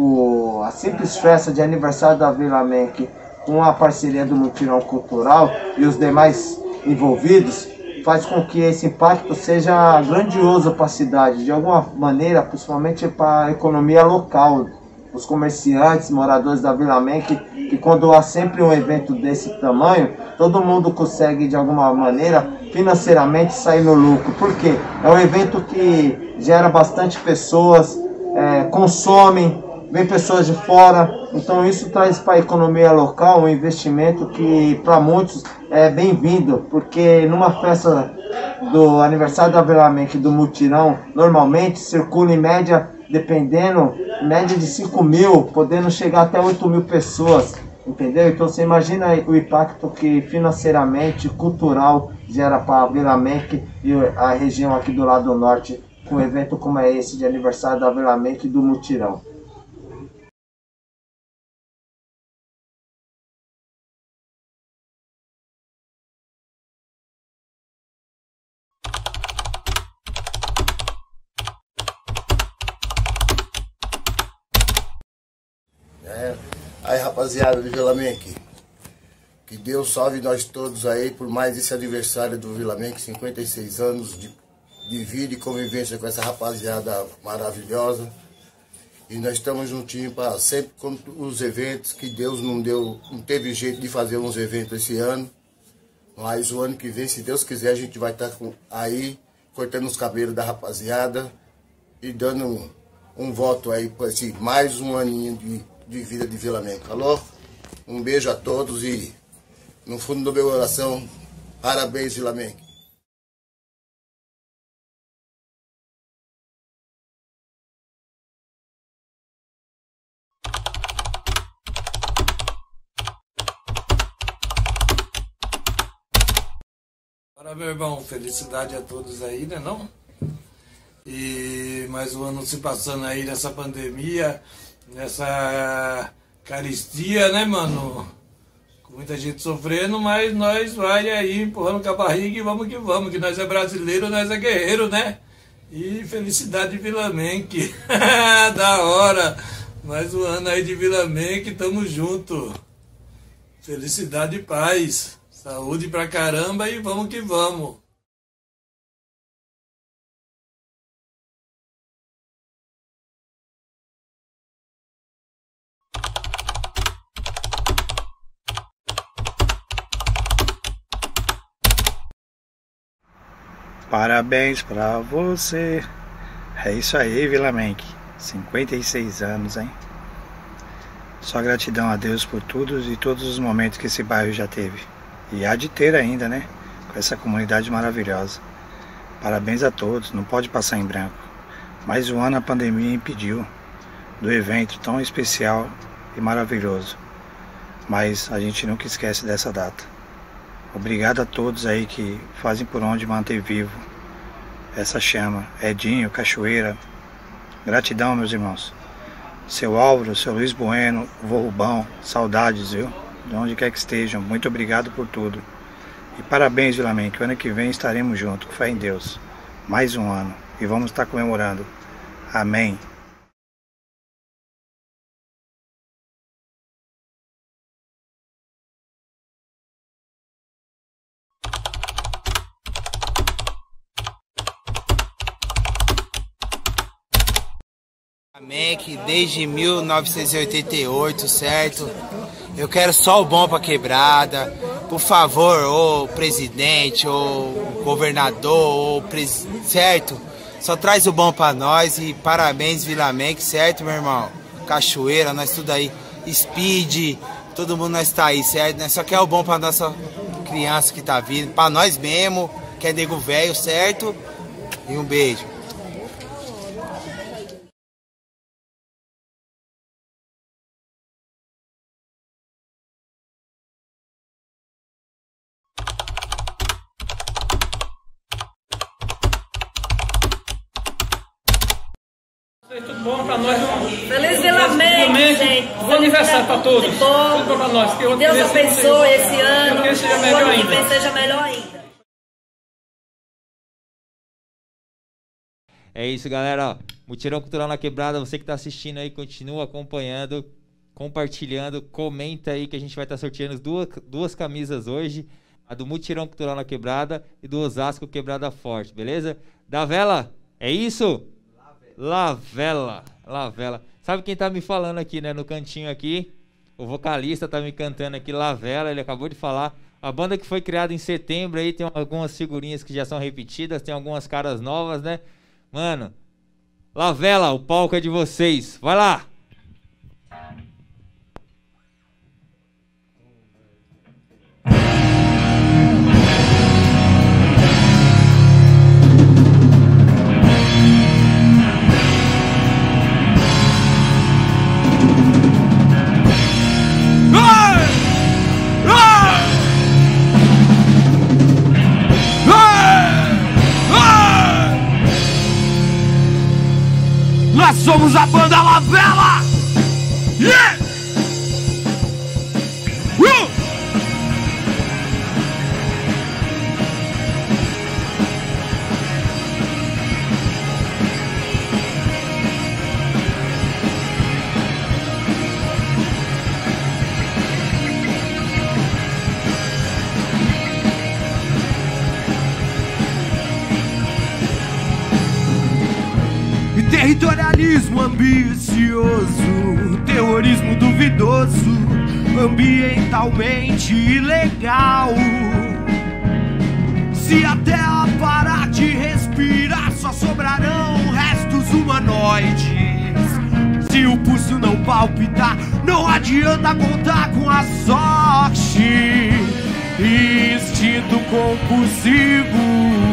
a simples festa de aniversário da Vila Menck, com a parceria do Mutirão Cultural e os demais envolvidos, faz com que esse impacto seja grandioso para a cidade, de alguma maneira, principalmente para a economia local, os comerciantes, moradores da Vila Menck, que quando há sempre um evento desse tamanho, todo mundo consegue de alguma maneira financeiramente sair no lucro. Por quê? É um evento que gera bastante pessoas, consomem, vem pessoas de fora, então isso traz para a economia local um investimento que para muitos é bem-vindo, porque numa festa do aniversário da Vila Menck do Mutirão, normalmente circula em média, dependendo, média de 5 mil, podendo chegar até 8 mil pessoas, entendeu? Então você imagina o impacto que financeiramente, cultural, gera para a Vila Menck e a região aqui do lado norte, com um evento como é esse de aniversário da Vila Menck do Mutirão. Aí, rapaziada do Vila Menck, que Deus salve nós todos aí por mais esse aniversário do Vila Menck, 56 anos de vida e convivência com essa rapaziada maravilhosa. E nós estamos juntinhos para sempre com os eventos, que Deus não teve jeito de fazer uns eventos esse ano. Mas o ano que vem, se Deus quiser, a gente vai estar aí cortando os cabelos da rapaziada e dando um voto aí para esse mais um aninho de vida de Vila Menck. Alô? Um beijo a todos e, no fundo do meu coração, parabéns, Vila Menck. Parabéns, meu irmão. Felicidade a todos aí, né, não? E mais um ano se passando aí nessa pandemia, nessa caristia, né, mano? Com muita gente sofrendo, mas nós vai aí empurrando com a barriga e vamos, que nós é brasileiro, nós é guerreiro, né? E felicidade de Vila Menck. Da hora! Mais um ano aí de Vila Menck, tamo junto. Felicidade e paz. Saúde pra caramba e vamos que vamos. Parabéns pra você. É isso aí, Vila Menck. 56 anos, hein? Só gratidão a Deus por tudo e todos os momentos que esse bairro já teve. E há de ter ainda, né? Com essa comunidade maravilhosa. Parabéns a todos, não pode passar em branco. Mais um ano a pandemia impediu do evento tão especial e maravilhoso. Mas a gente nunca esquece dessa data. Obrigado a todos aí que fazem por onde manter vivo essa chama. Edinho, Cachoeira. Gratidão, meus irmãos. Seu Álvaro, seu Luiz Bueno, vô Rubão, saudades, viu? De onde quer que estejam, muito obrigado por tudo. E parabéns, Vila Menck, que o ano que vem estaremos juntos, com fé em Deus. Mais um ano, e vamos estar comemorando. Amém. Menck desde 1988, certo? Eu quero só o bom pra quebrada. Por favor, ô presidente, ô governador, certo? Só traz o bom pra nós e parabéns, Vila Menck, certo, meu irmão? Cachoeira, nós tudo aí, Speed, todo mundo nós tá aí, certo? Nós só quer o bom pra nossa criança que tá vindo, pra nós mesmo, que é nego velho, certo? E um beijo. Tudo bom pra nós. Feliz Vila Menck, gente. Bom aniversário pra todos. Tudo bom pra nós. Que Deus abençoe esse ano. Que seja o melhor ano que ainda. vem seja melhor ainda. É isso, galera. Mutirão Cultural na Quebrada. Você que tá assistindo aí, continua acompanhando, compartilhando, comenta aí que a gente vai estar sorteando duas camisas hoje. A do Mutirão Cultural na Quebrada e do Osasco Quebrada Forte, beleza? Da Vela, é isso? Lavela. Sabe quem tá me falando aqui, né? No cantinho aqui, o vocalista tá me cantando aqui, Lavela, ele acabou de falar. A banda que foi criada em setembro aí, tem algumas figurinhas que já são repetidas, tem algumas caras novas, né? Mano, Lavela, o palco é de vocês. Vai lá! Nós somos a banda Lavela! Yeah! Territorialismo ambicioso, terrorismo duvidoso, ambientalmente ilegal. Se a terra parar de respirar, só sobrarão restos humanoides. Se o pulso não palpitar, Não adianta contar com a sorte. Instinto compulsivo,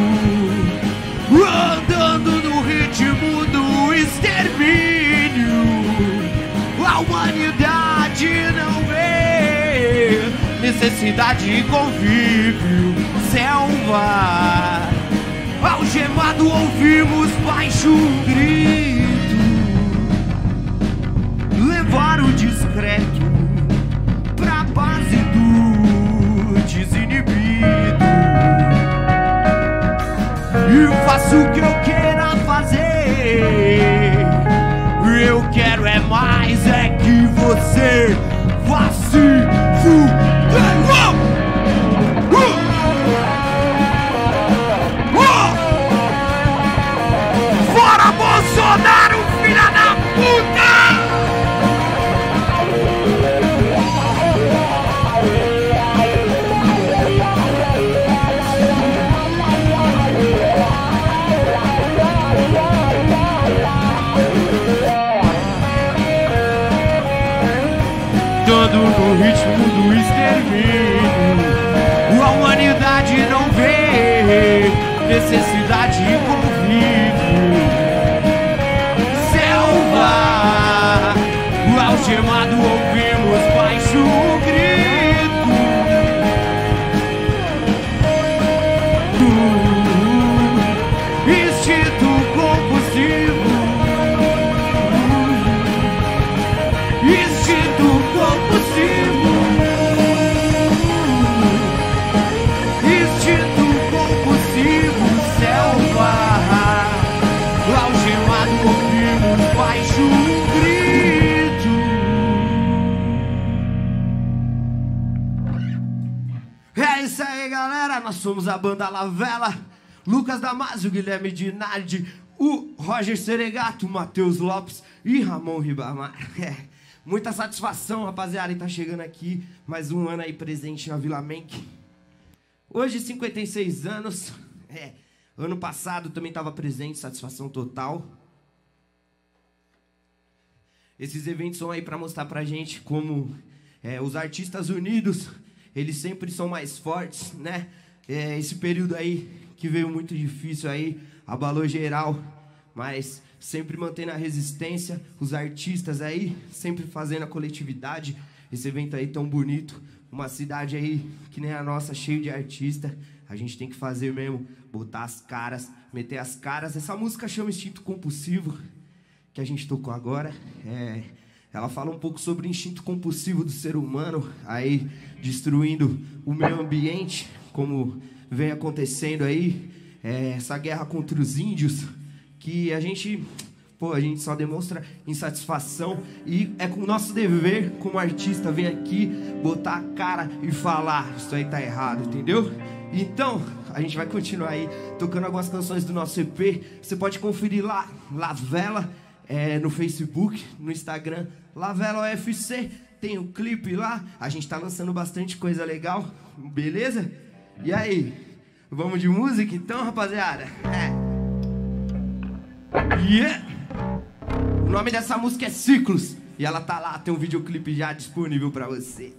andando no ritmo do extermínio. A humanidade não vê necessidade e convívio. Selva, algemado ouvimos baixo grito. Levar o discreto pra base do desinibido. E faço o que eu queira fazer. Eu quero é mais, é que você vá se fuder. Fora Bolsonaro, filha da puta! Dando no ritmo do extermínio. A humanidade não vê necessidade e convívio. Selva, o algemado ouvimos baixo grito. Instinto compulsivo. Instinto compulsivo. Instinto compulsivo. Selva, algemado ouvimos baixo grito. É isso aí, galera, nós somos a banda Lavela. Lucas Damasio, Guilherme Dinardi, o Roger Seregato, Matheus Lopes e Ramon Ribamar. Muita satisfação, rapaziada, em estar chegando aqui. Mais um ano aí presente na Vila Menck. Hoje, 56 anos. Ano passado também estava presente, satisfação total. Esses eventos são aí para mostrar pra gente como os artistas unidos, eles sempre são mais fortes, né? Esse período aí que veio muito difícil aí, abalou geral, mas sempre mantendo a resistência, os artistas aí, sempre fazendo a coletividade. Esse evento aí tão bonito, uma cidade aí que nem a nossa, cheio de artista. A gente tem que fazer mesmo, botar as caras, meter as caras. Essa música chama Instinto Compulsivo, que a gente tocou agora. Ela fala um pouco sobre o instinto compulsivo do ser humano, aí destruindo o meio ambiente, como vem acontecendo aí, essa guerra contra os índios, que a gente só demonstra insatisfação, e é com o nosso dever como artista vir aqui, botar a cara e falar, isso aí tá errado, entendeu? Então, a gente vai continuar aí tocando algumas canções do nosso EP. Você pode conferir lá, Lavela, no Facebook, no Instagram, Lavela UFC, tem o clipe lá, a gente tá lançando bastante coisa legal, beleza? E aí, vamos de música então, rapaziada? O nome dessa música é Ciclos, e ela tá lá, tem um videoclipe já disponível pra você.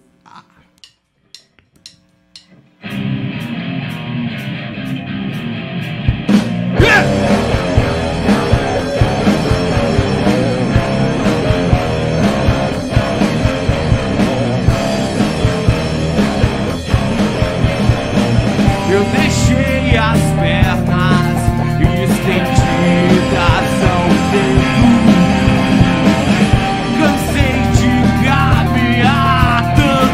Eu deixei as pernas estendidas ao vento. Cansei de caminhar tanto.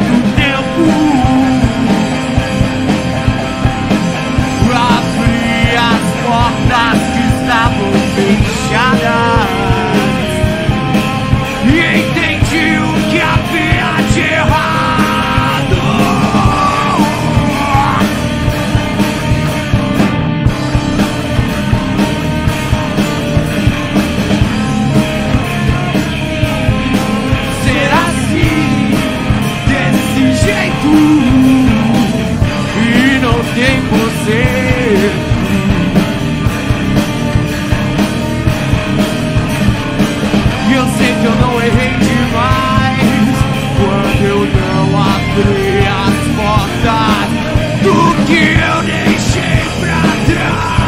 abrir as portas do que eu deixei pra trás.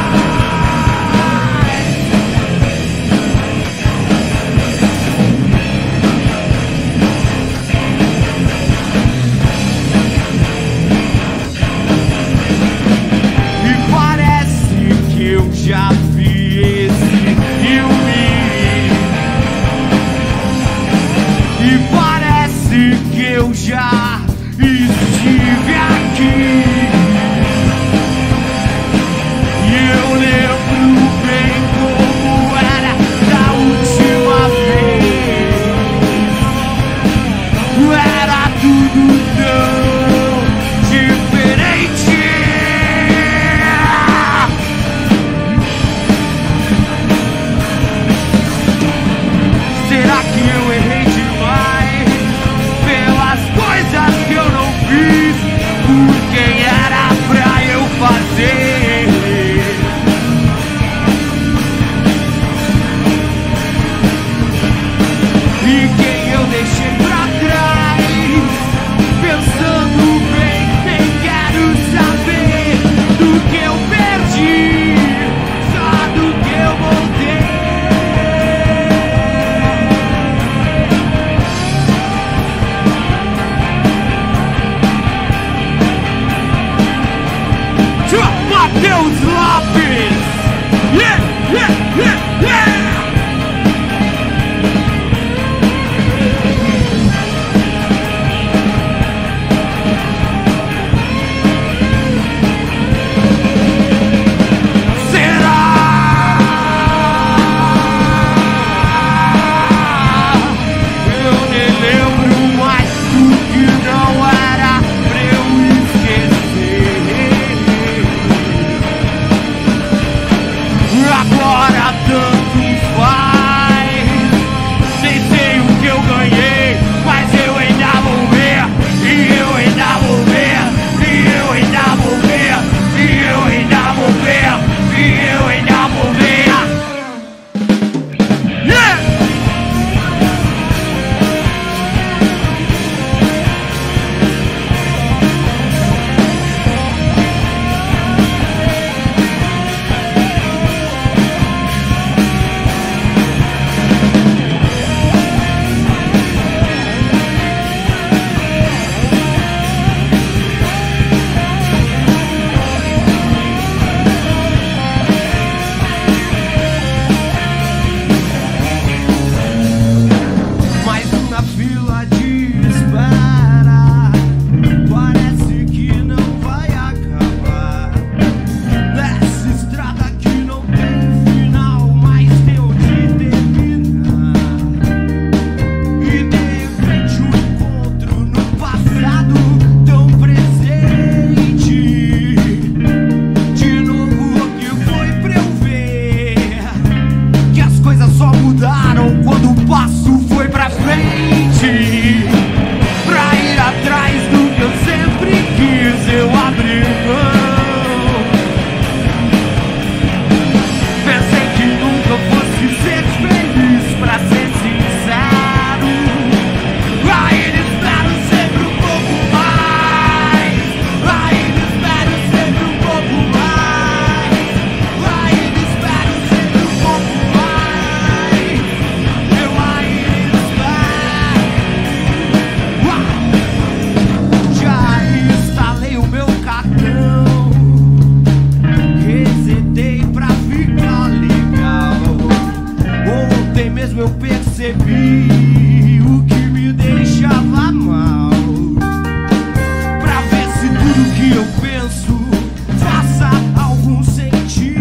E parece que eu já vi esse filme. E parece que eu já estive aqui. E eu lembro bem como era da última vez. Era tudo tão diferente. Será que eu errei demais pelas coisas que eu não fiz, por quem era pra eu fazer? E quem eu deixei pra trás? Pensando bem, nem quero saber do que eu perdi, só do que eu voltei. Mateus Lopes! Yeah, yeah, yeah, yeah! Eu nem lembro mais do que não era pra eu esquecer. Agora tanto faz. Nem sei o que eu ganhei, mas eu ainda vou ver. E eu ainda vou ver. E eu ainda vou ver. E eu ainda vou ver. E eu ainda vou ver. Yeah! Mais uma fila de espera, parece que não vai acabar. Nessa estrada que não tem final, mas tem onde terminar. E de repente um encontro no passado tão presente. De novo o que foi pra eu ver que as coisas só mudaram quando o passo foi pra frente. Pra ir atrás do que eu sempre quis, eu abri mão. Pensei que nunca fosse ser feliz, pra ser sincero. Ainda espero sempre um pouco mais. Ainda espero sempre um pouco mais. Ainda espero sempre um pouco mais. Eu ainda espero. Já instalei o meu cartão, resetei pra ficar legal. Ontem mesmo eu percebi o que me deixava mal, pra ver se tudo que eu penso faça algum sentido.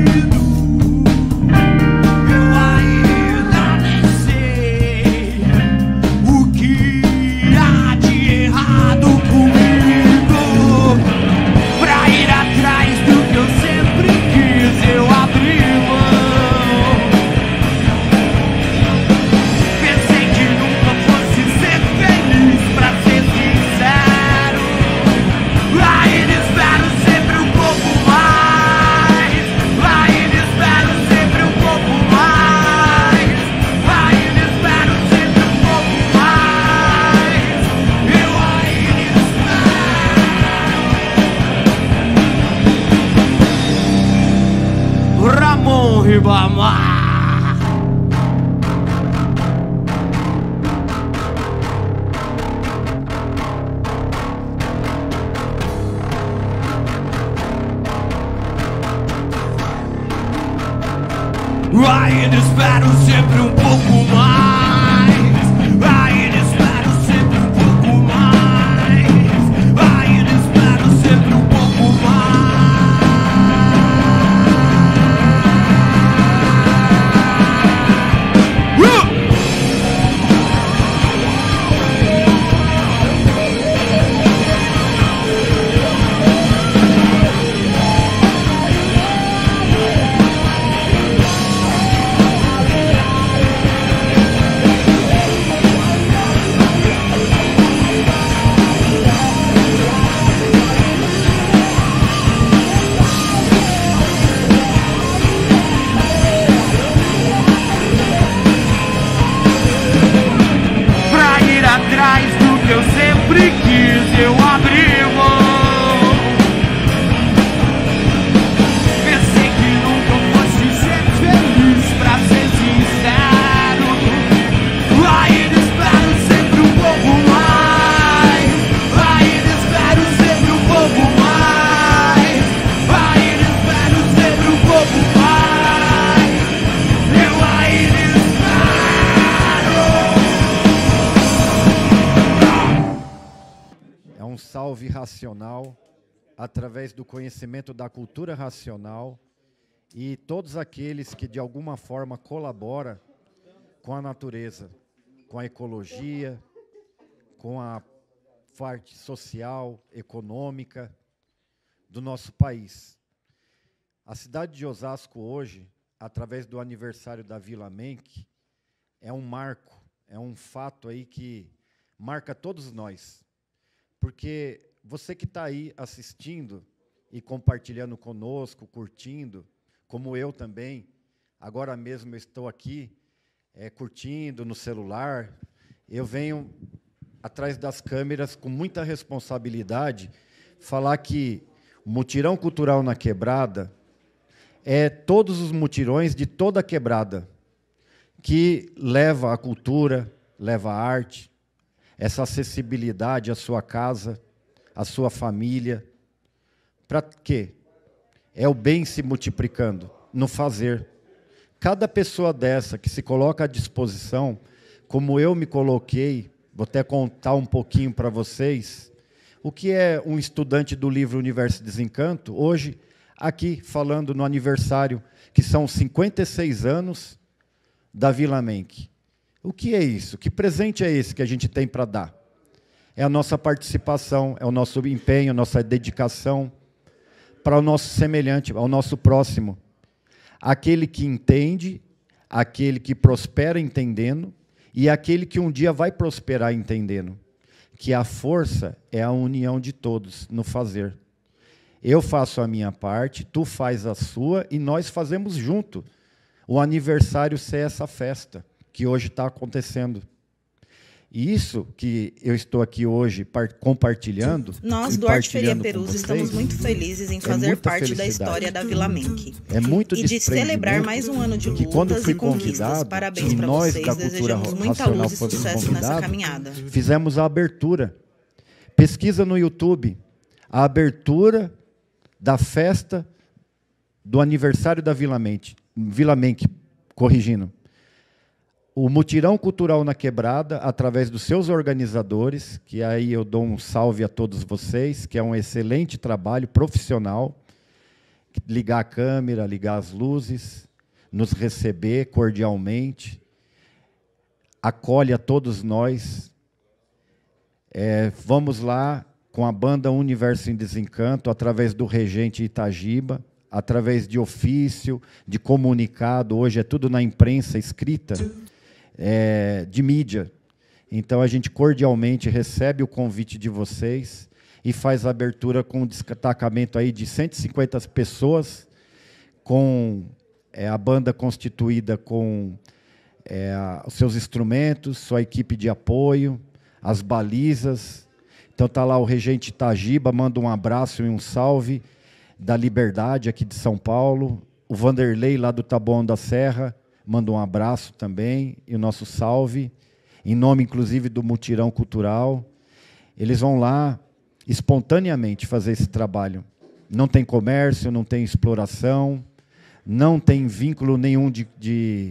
Eu ainda nem sei o que há de errado comigo. Pra ir atrás do que eu sempre quis, eu abri mão. Pensei espero sempre um pouco mais. Ainda espero sempre um pouco mais. Ainda espero sempre um pouco mais. Atrás do que eu sempre quis, eu abri mão. Pensei que nunca fosse ser feliz, pra ser sincero. Ainda espero sempre um pouco mais. Ainda espero sempre um pouco mais. Ainda espero sempre um pouco mais. Eu ainda É um salve racional, através do conhecimento da cultura racional e todos aqueles que de alguma forma colaboram com a natureza, com a ecologia, com a parte social, econômica do nosso país. A cidade de Osasco hoje, através do aniversário da Vila Menck, é um marco, é um fato aí que marca todos nós. Porque você que está aí assistindo e compartilhando conosco, curtindo, como eu também, agora mesmo eu estou aqui curtindo no celular, eu venho atrás das câmeras com muita responsabilidade falar que o mutirão cultural na Quebrada é todos os mutirões de toda a Quebrada, que leva a cultura, leva a arte, essa acessibilidade à sua casa, à sua família. Para quê? É o bem se multiplicando, no fazer. Cada pessoa dessa que se coloca à disposição, como eu me coloquei, vou até contar um pouquinho para vocês, o que é um estudante do livro Universo e Desencanto, hoje, aqui, falando no aniversário, que são 56 anos da Vila Menck. O que é isso? Que presente é esse que a gente tem para dar? É a nossa participação, é o nosso empenho, a nossa dedicação para o nosso semelhante, ao nosso próximo. Aquele que entende, aquele que prospera entendendo e aquele que um dia vai prosperar entendendo. Que a força é a união de todos no fazer. Eu faço a minha parte, tu faz a sua e nós fazemos junto. O aniversário ser essa festa que hoje está acontecendo. E isso que eu estou aqui hoje compartilhando... Nós, do Arte Feria Perus, estamos muito felizes em fazer parte da história da Vila Menck. É muito e de celebrar mais um ano de lutas e conquistas. Parabéns para vocês, desejamos muita luz e sucesso nessa caminhada. Fizemos a abertura. Pesquisa no YouTube. A abertura da festa do aniversário da Vila Menck, corrigindo. O Mutirão Cultural na Quebrada, através dos seus organizadores, que aí eu dou um salve a todos vocês, que é um excelente trabalho profissional, ligar a câmera, ligar as luzes, nos receber cordialmente, acolhe a todos nós. Vamos lá com a banda Universo em Desencanto, através do Regente Itagiba, através de ofício, de comunicado, hoje é tudo na imprensa escrita, de mídia. Então, a gente cordialmente recebe o convite de vocês e faz a abertura com um destacamento aí de 150 pessoas, com a banda constituída com os seus instrumentos, sua equipe de apoio, as balizas. Então, está lá o Regente Itagiba, manda um abraço e um salve da Liberdade, aqui de São Paulo. O Vanderlei, lá do Taboão da Serra, manda um abraço também, e o nosso salve, em nome, inclusive, do Mutirão Cultural. Eles vão lá, espontaneamente, fazer esse trabalho. Não tem comércio, não tem exploração, não tem vínculo nenhum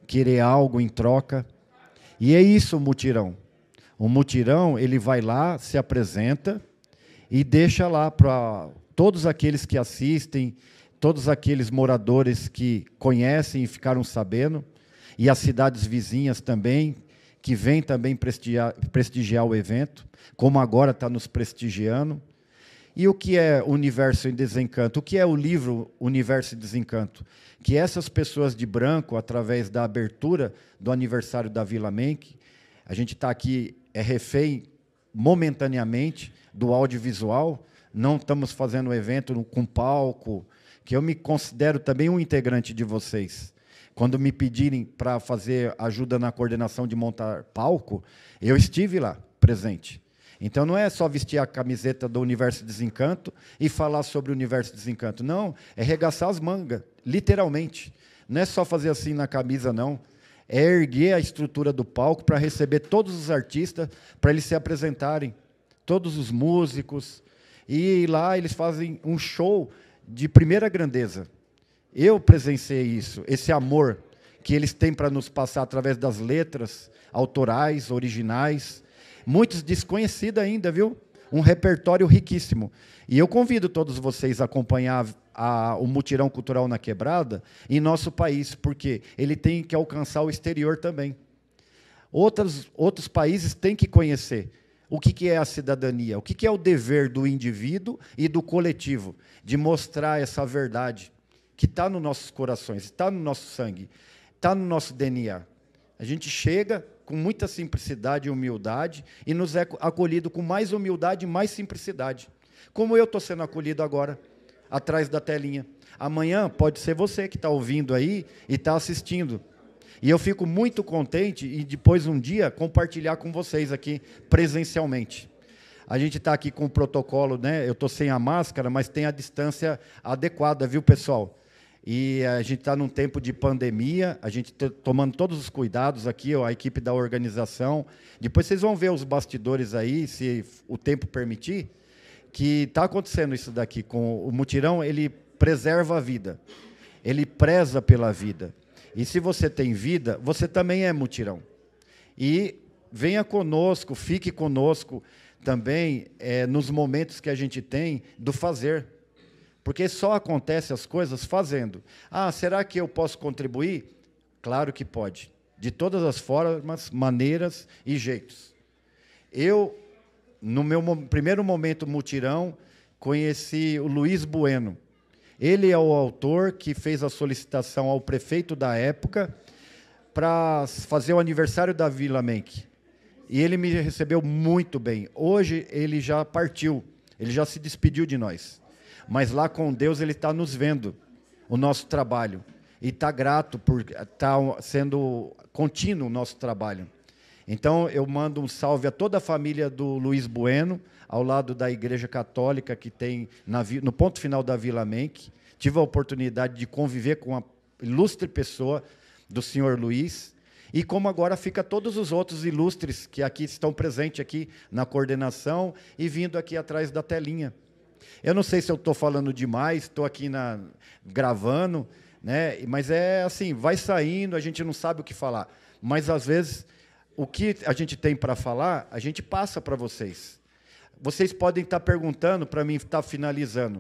querer algo em troca. E é isso o mutirão. O mutirão, ele vai lá, se apresenta e deixa lá para todos aqueles que assistem, todos aqueles moradores que conhecem e ficaram sabendo, e as cidades vizinhas também, que vêm também prestigiar o evento, como agora está nos prestigiando. E o que é Universo em Desencanto? O que é o livro Universo em Desencanto? Que essas pessoas de branco, através da abertura do aniversário da Vila Menck, a gente está aqui, refém momentaneamente do audiovisual, não estamos fazendo um evento com palco, que eu me considero também um integrante de vocês. Quando me pedirem para fazer ajuda na coordenação de montar palco, eu estive lá, presente. Então, não é só vestir a camiseta do Universo Desencanto e falar sobre o Universo Desencanto. Não, é regaçar as mangas, literalmente. Não é só fazer assim na camisa, não. É erguer a estrutura do palco para receber todos os artistas, para eles se apresentarem, todos os músicos. E lá eles fazem um show de primeira grandeza. Eu presenciei isso, esse amor que eles têm para nos passar através das letras autorais, originais, muitos desconhecidos ainda, viu? Um repertório riquíssimo. E eu convido todos vocês a acompanhar o Mutirão Cultural na Quebrada em nosso país, porque ele tem que alcançar o exterior também. Outros países têm que conhecer o que é a cidadania, o que é o dever do indivíduo e do coletivo, de mostrar essa verdade que está nos nossos corações, está no nosso sangue, está no nosso DNA. A gente chega com muita simplicidade e humildade e nos é acolhido com mais humildade e mais simplicidade. Como eu estou sendo acolhido agora, atrás da telinha. Amanhã pode ser você que está ouvindo aí e está assistindo. E eu fico muito contente e depois um dia compartilhar com vocês aqui presencialmente. A gente está aqui com o protocolo, né? Eu estou sem a máscara, mas tem a distância adequada, viu, pessoal? E a gente está num tempo de pandemia, a gente está tomando todos os cuidados aqui, ó, a equipe da organização. Depois vocês vão ver os bastidores aí, se o tempo permitir, que está acontecendo isso daqui. Com o mutirão, ele preserva a vida, ele preza pela vida. E se você tem vida, você também é mutirão. E venha conosco, fique conosco também nos momentos que a gente tem do fazer. Porque só acontece as coisas fazendo. Ah, será que eu posso contribuir? Claro que pode. De todas as formas, maneiras e jeitos. Eu, no meu primeiro momento mutirão, conheci o Luiz Bueno. Ele é o autor que fez a solicitação ao prefeito da época para fazer o aniversário da Vila Menck. E ele me recebeu muito bem. Hoje ele já partiu, ele já se despediu de nós. Mas lá com Deus ele está nos vendo, o nosso trabalho. E está grato por estar sendo contínuo o nosso trabalho. Então, eu mando um salve a toda a família do Luiz Bueno, ao lado da Igreja Católica, que tem no ponto final da Vila Menck. Tive a oportunidade de conviver com a ilustre pessoa do senhor Luiz. E como agora fica todos os outros ilustres que aqui estão presentes aqui na coordenação e vindo aqui atrás da telinha. Eu não sei se eu estou falando demais, estou aqui gravando, né? Mas é assim, vai saindo, a gente não sabe o que falar. Mas, às vezes, o que a gente tem para falar, a gente passa para vocês. Vocês podem estar perguntando, para mim estar finalizando.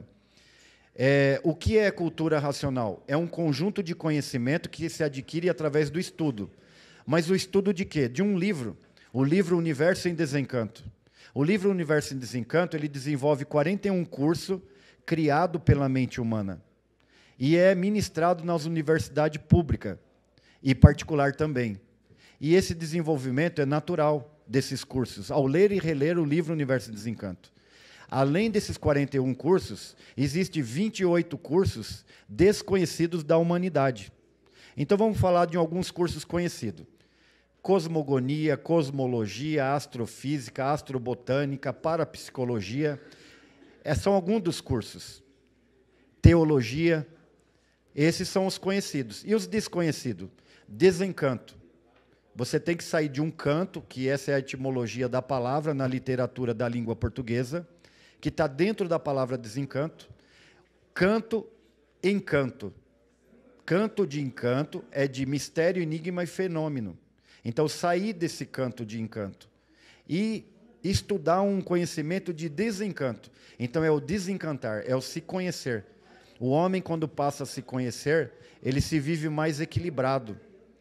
O que é cultura racional? É um conjunto de conhecimento que se adquire através do estudo. Mas o estudo de quê? De um livro, o livro Universo em Desencanto. O livro Universo em Desencanto, ele desenvolve 41 cursos criados pela mente humana. E é ministrado nas universidades públicas e particular também. E esse desenvolvimento é natural desses cursos, ao ler e reler o livro Universo em Desencanto. Além desses 41 cursos, existem 28 cursos desconhecidos da humanidade. Então vamos falar de alguns cursos conhecidos. Cosmogonia, cosmologia, astrofísica, astrobotânica, parapsicologia. São alguns dos cursos. Teologia. Esses são os conhecidos. E os desconhecidos? Desencanto. Você tem que sair de um canto, que essa é a etimologia da palavra na literatura da língua portuguesa, que está dentro da palavra desencanto. Canto, encanto. canto de encanto é de mistério, enigma e fenômeno. Então, sair desse canto de encanto e estudar um conhecimento de desencanto. Então, é o desencantar, é o se conhecer. O homem, quando passa a se conhecer, ele se vive mais equilibrado,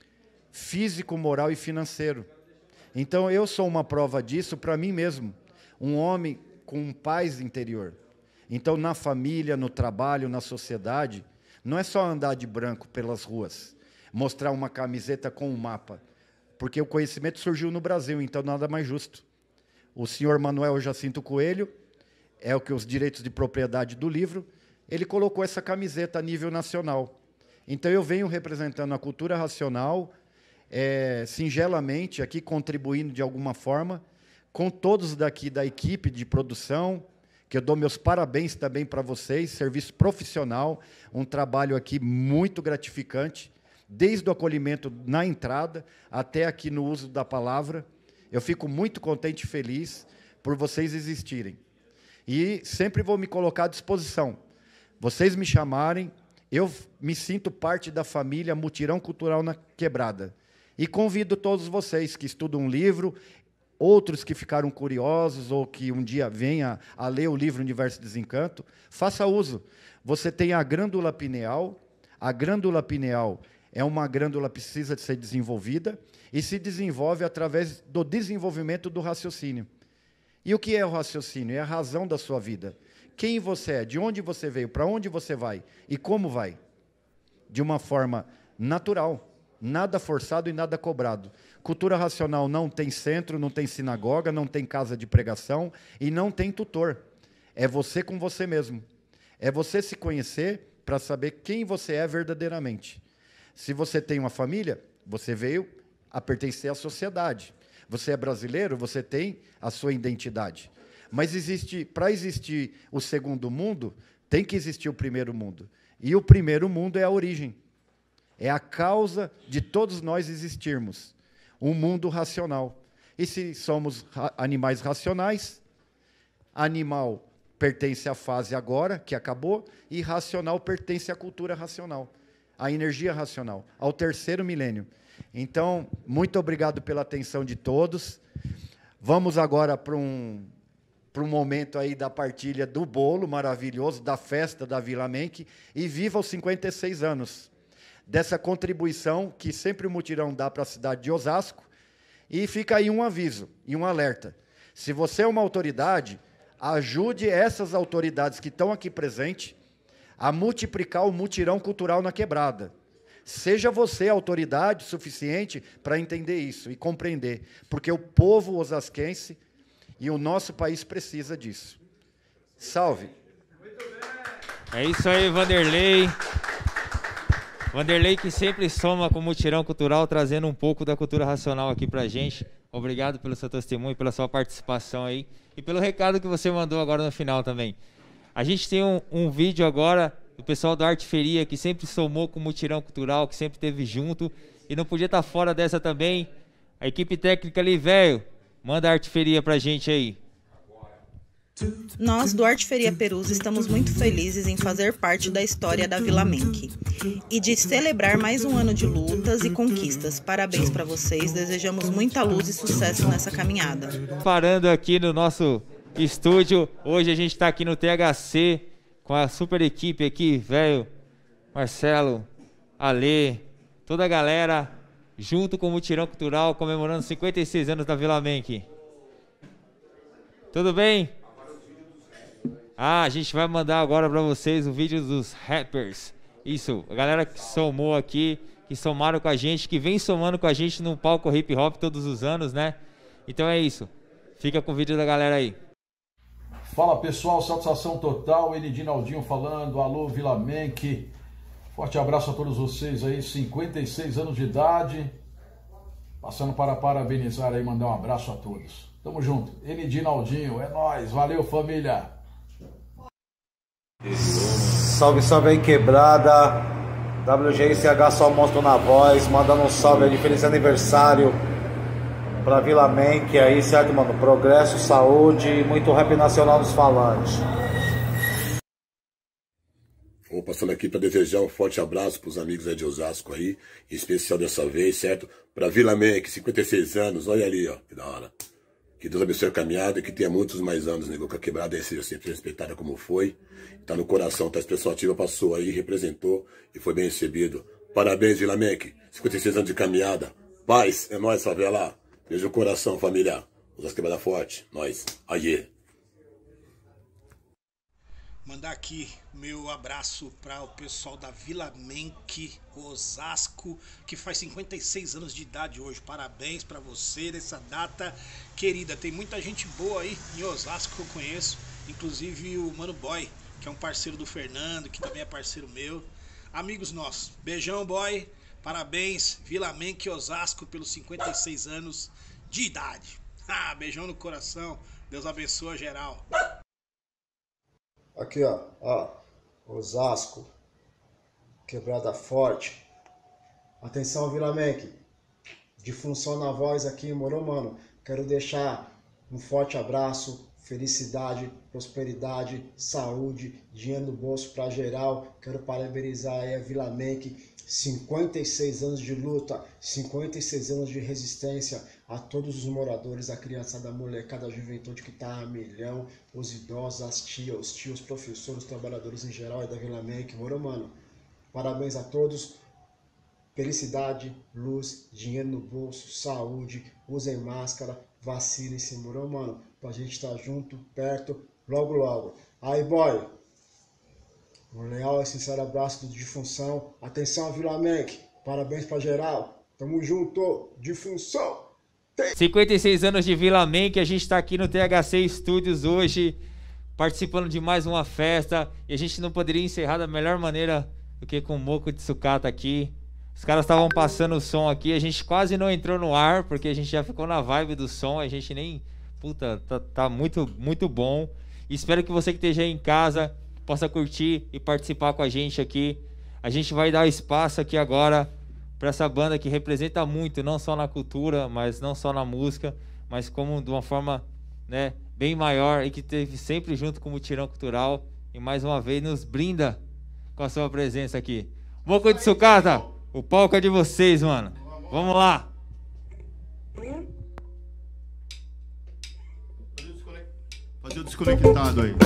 físico, moral e financeiro. Então, eu sou uma prova disso para mim mesmo. Um homem com paz interior. Então, na família, no trabalho, na sociedade, não é só andar de branco pelas ruas, mostrar uma camiseta com um mapa, porque o conhecimento surgiu no Brasil, então nada mais justo. O senhor Manuel Jacinto Coelho, é o que os direitos de propriedade do livro, ele colocou essa camiseta a nível nacional. Então eu venho representando a cultura racional, singelamente, aqui contribuindo de alguma forma, com todos daqui da equipe de produção, que eu dou meus parabéns também para vocês, serviço profissional, um trabalho aqui muito gratificante, desde o acolhimento na entrada até aqui no uso da palavra. Eu fico muito contente e feliz por vocês existirem. E sempre vou me colocar à disposição. Vocês me chamarem, eu me sinto parte da família Mutirão Cultural na Quebrada. E convido todos vocês que estudam um livro, outros que ficaram curiosos ou que um dia venha a ler o livro Universo Desencanto, faça uso. Você tem a glândula pineal. A glândula pineal é uma glândula que precisa de ser desenvolvida e se desenvolve através do desenvolvimento do raciocínio. E o que é o raciocínio? É a razão da sua vida. Quem você é, de onde você veio, para onde você vai e como vai. De uma forma natural, nada forçado e nada cobrado. Cultura racional não tem centro, não tem sinagoga, não tem casa de pregação e não tem tutor. É você com você mesmo. É você se conhecer para saber quem você é verdadeiramente. Se você tem uma família, você veio a pertencer à sociedade. Você é brasileiro, você tem a sua identidade. Mas para existir o segundo mundo, tem que existir o primeiro mundo. E o primeiro mundo é a origem. É a causa de todos nós existirmos. Um mundo racional. E se somos animais racionais, animal pertence à fase agora, que acabou, e racional pertence à cultura racional, à energia racional, ao terceiro milênio. Então, muito obrigado pela atenção de todos. Vamos agora para um momento aí da partilha do bolo maravilhoso, da festa da Vila Menck, e viva os 56 anos. Dessa contribuição que sempre o Mutirão dá para a cidade de Osasco. E fica aí um aviso e um alerta. Se você é uma autoridade, ajude essas autoridades que estão aqui presentes a multiplicar o Mutirão Cultural na Quebrada. Seja você autoridade suficiente para entender isso e compreender, porque o povo osasquense e o nosso país precisa disso. Salve! É isso aí, Vanderlei. Vanderlei que sempre soma com o Mutirão Cultural, trazendo um pouco da cultura racional aqui pra gente. Obrigado pelo seu testemunho, pela sua participação aí e pelo recado que você mandou agora no final também. A gente tem um vídeo agora do pessoal do Arteferia, que sempre somou com o Mutirão Cultural, que sempre esteve junto e não podia estar fora dessa também. A equipe técnica ali, velho, manda a Arteferia pra gente aí. Nós, do Arteferia Perus, estamos muito felizes em fazer parte da história da Vila Menck e de celebrar mais um ano de lutas e conquistas. Parabéns para vocês, desejamos muita luz e sucesso nessa caminhada. Parando aqui no nosso estúdio, hoje a gente está aqui no THC com a super equipe aqui, velho, Marcelo, Alê, toda a galera, junto com o Mutirão Cultural, comemorando 56 anos da Vila Menck. Tudo bem? A gente vai mandar agora para vocês o vídeo dos rappers. Isso, a galera que somou aqui, que somaram com a gente, que vem somando com a gente no palco hip hop todos os anos, né? Então é isso. Fica com o vídeo da galera aí. Fala pessoal, satisfação total. Edinaldinho falando. Alô, Vila Menck. Forte abraço a todos vocês aí, 56 anos de idade. Passando para parabenizar aí, mandar um abraço a todos. Tamo junto. Edinaldinho, é nóis. Valeu, família. Salve, salve aí, Quebrada. WGICH só monstro na voz. Mandando um salve aí de feliz aniversário pra Vila Menck aí, certo, mano? Progresso, saúde e muito rap nacional nos falantes. Opa, Passando aqui para desejar um forte abraço para os amigos aí de Osasco aí, em especial dessa vez, certo? Para Vila Menck, 56 anos, olha ali, ó, que da hora. Que Deus abençoe a caminhada e que tenha muitos mais anos, nego, que a quebrada aí seja sempre respeitada como foi. Tá no coração, tá? A expressão ativa passou aí, representou e foi bem recebido. Parabéns, Vila Menck, 56 anos de caminhada. Paz, é nóis, favela. Beijo no coração, família. Osasco quebrada forte, nós. Aê. Mandar aqui meu abraço para o pessoal da Vila Menck, Osasco, que faz 56 anos de idade hoje. Parabéns para você nessa data querida. Tem muita gente boa aí em Osasco que eu conheço, inclusive o Mano Boy, que é um parceiro do Fernando, que também é parceiro meu. Amigos nossos, beijão, boy. Parabéns, Vila Menck, Osasco, pelos 56 anos de idade. Beijão no coração. Deus abençoe geral. Aqui, ó, Osasco, quebrada forte. Atenção, Vila Menck, de função na voz aqui, moro, mano. Quero deixar um forte abraço, felicidade, prosperidade, saúde, dinheiro no bolso pra geral. Quero parabenizar aí a Vila Menck, 56 anos de luta, 56 anos de resistência a todos os moradores, a criançada, a molecada, a juventude que tá a milhão, os idosos, as tias, os tios, professores, os trabalhadores em geral aí da Vila Menck, moro, mano. Parabéns a todos, felicidade, luz, dinheiro no bolso, saúde, usem máscara, vacinem-se, moro, mano, pra gente estar junto, perto, logo, logo. Aí, boy, um leal e sincero abraço de função. Atenção, Vila Menck, parabéns pra geral, tamo junto, de função. 56 anos de Vila Menck, a gente está aqui no THC Studios hoje, participando de mais uma festa, e a gente não poderia encerrar da melhor maneira do que com o Moco de Sucata aqui. Os caras estavam passando o som aqui, a gente quase não entrou no ar, porque a gente já ficou na vibe do som, a gente nem... Puta, tá muito, muito bom. E espero que você que esteja aí em casa possa curtir e participar com a gente aqui. A gente vai dar espaço aqui agora para essa banda que representa muito, não só na cultura, mas não só na música, mas como de uma forma, né, bem maior, e que esteve sempre junto com o Mutirão Cultural, e mais uma vez nos brinda com a sua presença aqui. Moco de Sucata, o palco é de vocês, mano. Vamos lá. Fazer o desconectado aí.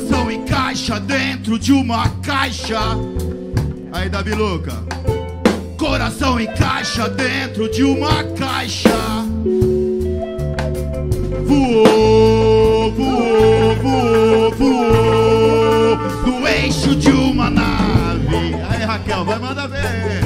Aí, Davi Luca. Coração encaixa dentro de uma caixa. Voou, voou, voou, voou no eixo de uma nave. Aí, Raquel, vai mandar ver.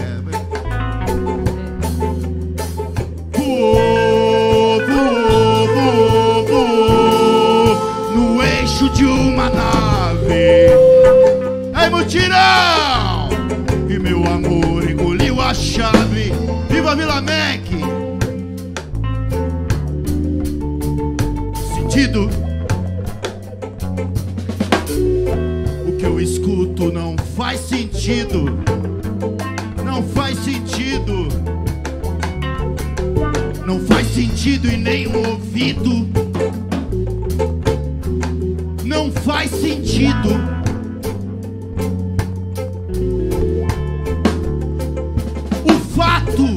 Voou, voou, voou, voou no eixo de uma nave. Aí, mutirão! E meu amor engoliu a chave. Viva Vila Menck! Sentido. O que eu escuto não faz sentido. Não faz sentido. Não faz sentido em nenhum ouvido. Não faz sentido. O fato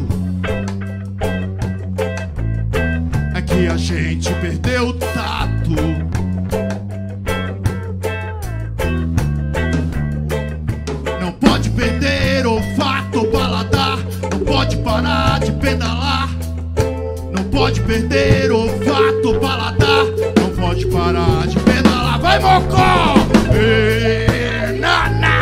é que a gente perdeu o tato. Não pode perder olfato ou paladar. Não pode parar de pedalar. Não pode perder olfato ou paladar. Não pode parar de pedalar. Vai, Mocó! Nana!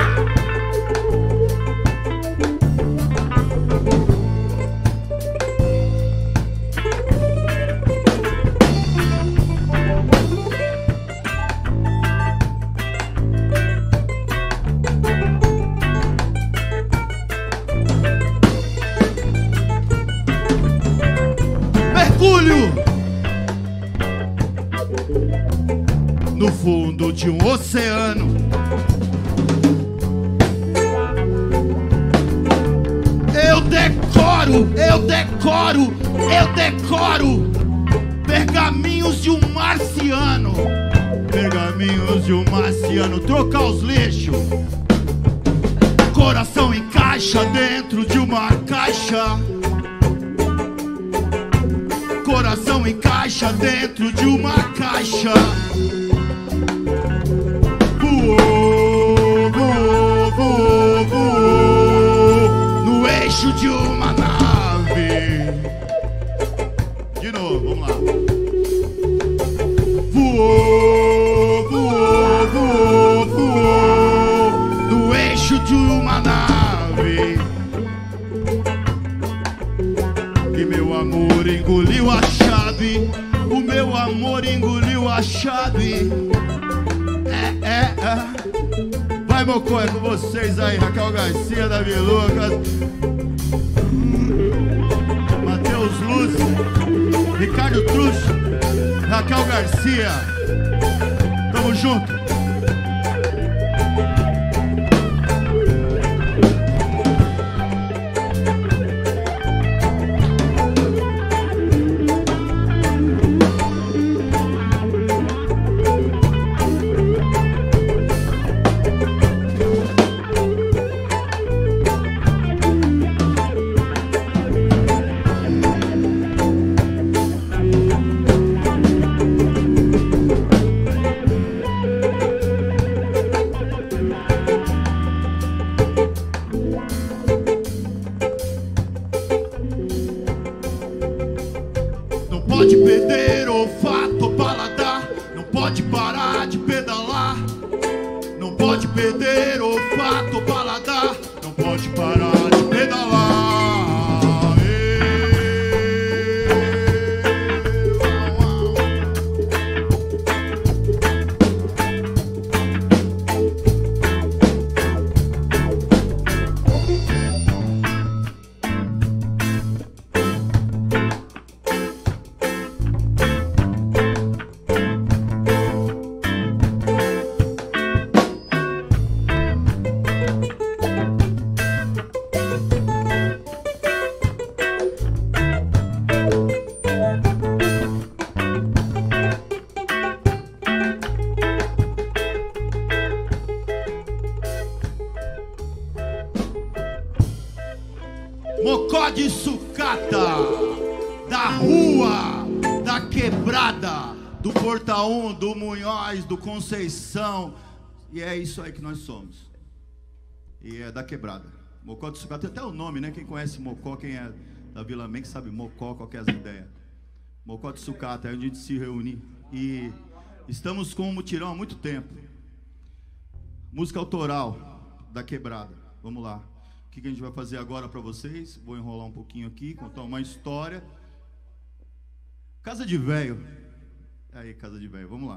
No fundo de um oceano. Eu decoro, eu decoro, eu decoro pergaminhos de um marciano. Pergaminhos de um marciano. Trocar os lixos. Coração encaixa dentro de uma caixa. Coração encaixa dentro de uma caixa. Voou, voou, voou, voou no eixo de uma nave. De novo, vamos lá. Voou, voou, voou, voou no eixo de uma nave. E meu amor engoliu a chave. O meu amor engoliu a chave. Vai, Mocó, é com vocês aí. Raquel Garcia, Davi Lucas, Matheus Lúcio, Ricardo Trucho, Raquel Garcia. Tamo junto. Pode perder olfato ou paladar. Não pode parar de pedalar. Não pode perder olfato ou paladar. Não pode parar de pedalar. Mocó de sucata, da rua, da quebrada, do Porta 1, do Munhoz, do Conceição. E é isso aí que nós somos. E é da quebrada. Mocó de sucata, tem até o nome, né? Quem conhece Mocó, quem é da Vila Menck sabe Mocó, qual que é as ideias. Mocó de sucata, é onde a gente se reúne. E estamos com um mutirão há muito tempo. Música autoral da Quebrada. Vamos lá. O que a gente vai fazer agora para vocês? Vou enrolar um pouquinho aqui, contar uma história. Casa de Véio. Aí, Casa de Véio, vamos lá.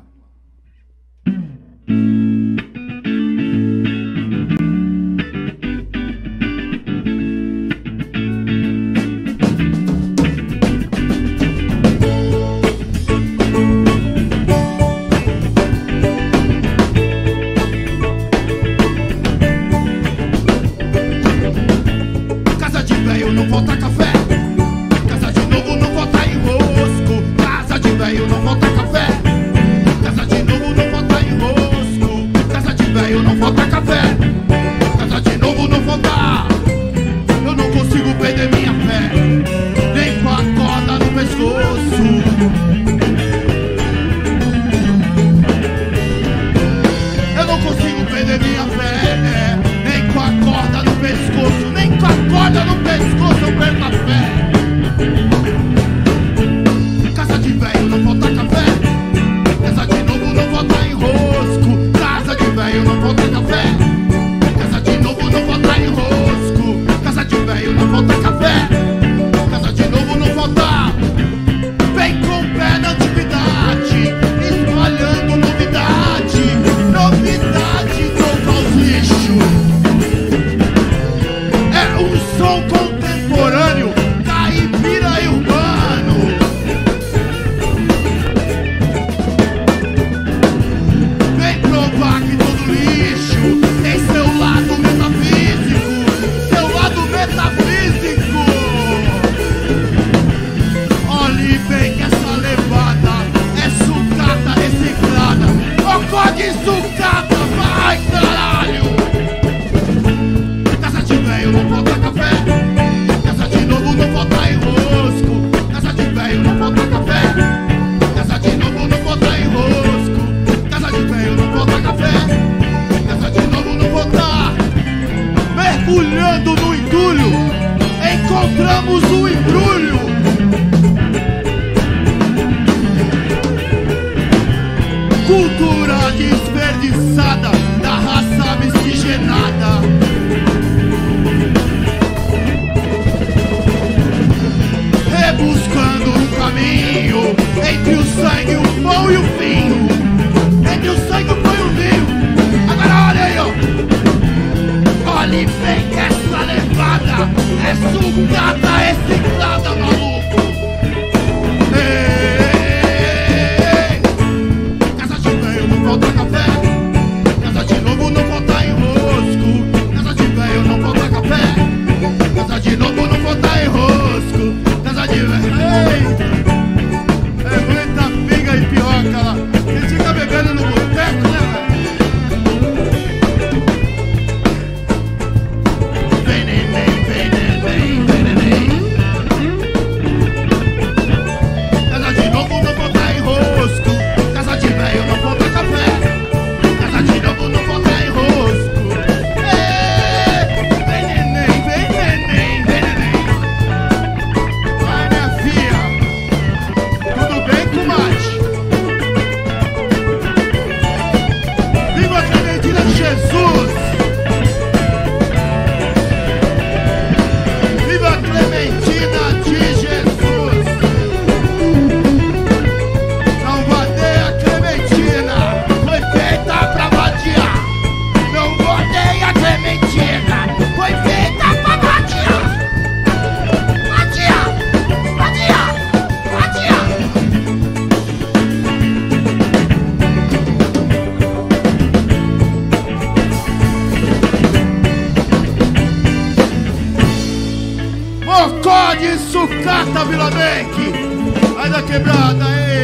Sucata, Vila Menck, vai da Quebrada,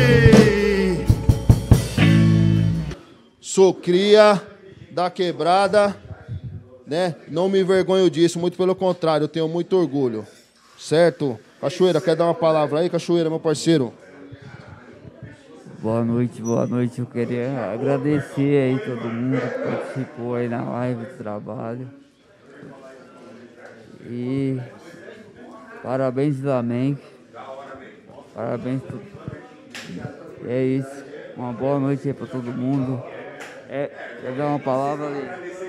ei! Sou cria da Quebrada, né? Não me envergonho disso, muito pelo contrário, eu tenho muito orgulho, certo? Cachoeira, quer dar uma palavra aí, Cachoeira, meu parceiro? Boa noite, boa noite. Eu queria agradecer aí todo mundo que participou aí na live do trabalho. E parabéns, Flamengo. Parabéns. E é isso. Uma boa noite aí pra todo mundo. Quer dar uma palavra ali?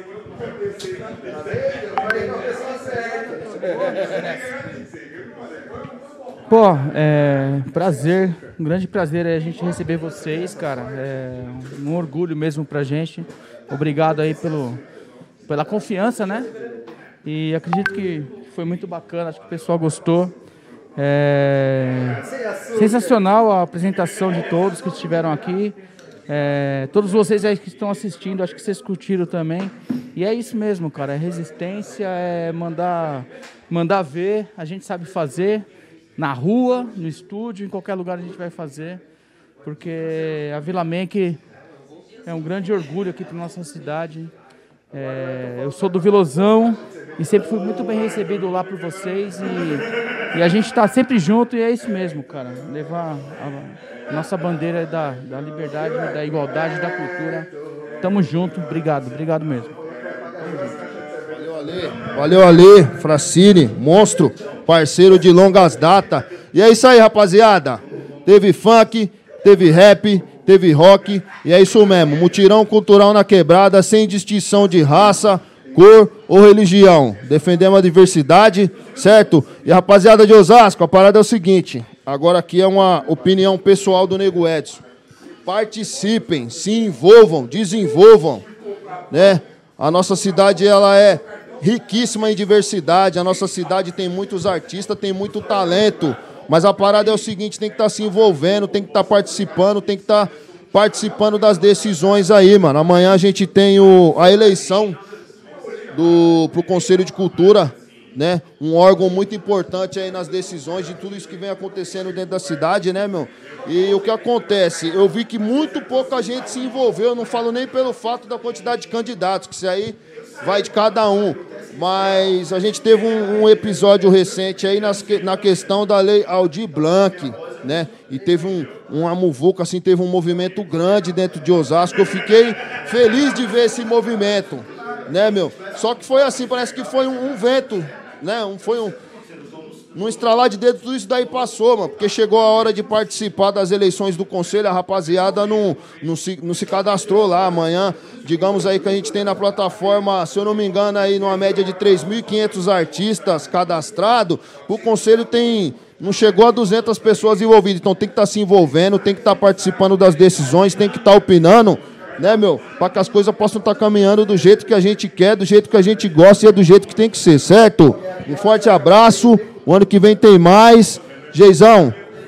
Pô, prazer, um grande prazer é a gente receber vocês, cara. É um orgulho mesmo pra gente. Obrigado aí pela confiança, né? E acredito que foi muito bacana, acho que o pessoal gostou. Sensacional a apresentação de todos que estiveram aqui. Todos vocês aí que estão assistindo, acho que vocês curtiram também. E é isso mesmo, cara. É resistência, é mandar ver. A gente sabe fazer na rua, no estúdio, em qualquer lugar a gente vai fazer. Porque a Vila Menck é um grande orgulho aqui para nossa cidade. Eu sou do Vilosão e sempre fui muito bem recebido lá por vocês. E a gente está sempre junto e é isso mesmo, cara. Levar a nossa bandeira da liberdade, da igualdade, da cultura. Tamo junto, obrigado mesmo. Valeu, Ale, Fracine, monstro, parceiro de longas datas. E é isso aí, rapaziada. Teve funk, teve rap, teve rock, e é isso mesmo. Mutirão cultural na quebrada, sem distinção de raça, cor ou religião. Defendemos a diversidade, certo? E rapaziada de Osasco, a parada é o seguinte. Agora aqui é uma opinião pessoal do Nego Edson. Participem, se envolvam, desenvolvam, né? A nossa cidade, ela é riquíssima em diversidade. A nossa cidade tem muitos artistas, tem muito talento. Mas a parada é o seguinte, tem que estar se envolvendo, tem que estar participando, tem que estar participando das decisões aí, mano. Amanhã a gente tem a eleição pro Conselho de Cultura, né? Um órgão muito importante aí nas decisões de tudo isso que vem acontecendo dentro da cidade, né, meu? E o que acontece? Eu vi que muito pouca gente se envolveu, eu não falo nem pelo fato da quantidade de candidatos, que isso aí vai de cada um. Mas a gente teve um episódio recente aí na questão da lei Aldir Blanc, né? E teve uma muvuca, assim, teve um movimento grande dentro de Osasco. Eu fiquei feliz de ver esse movimento, né, meu? Só que foi assim, parece que foi um vento, né? Num estralar de dedo, tudo isso daí passou, mano. Porque chegou a hora de participar das eleições do conselho, a rapaziada não se cadastrou lá. Amanhã, digamos aí que a gente tem na plataforma, se eu não me engano, aí numa média de 3.500 artistas cadastrados. O conselho não chegou a 200 pessoas envolvidas. Então tem que estar se envolvendo, tem que estar participando das decisões, tem que estar opinando, né, meu? Para que as coisas possam estar caminhando do jeito que a gente quer, do jeito que a gente gosta e é do jeito que tem que ser, certo? Um forte abraço. O ano que vem tem mais. Geizão,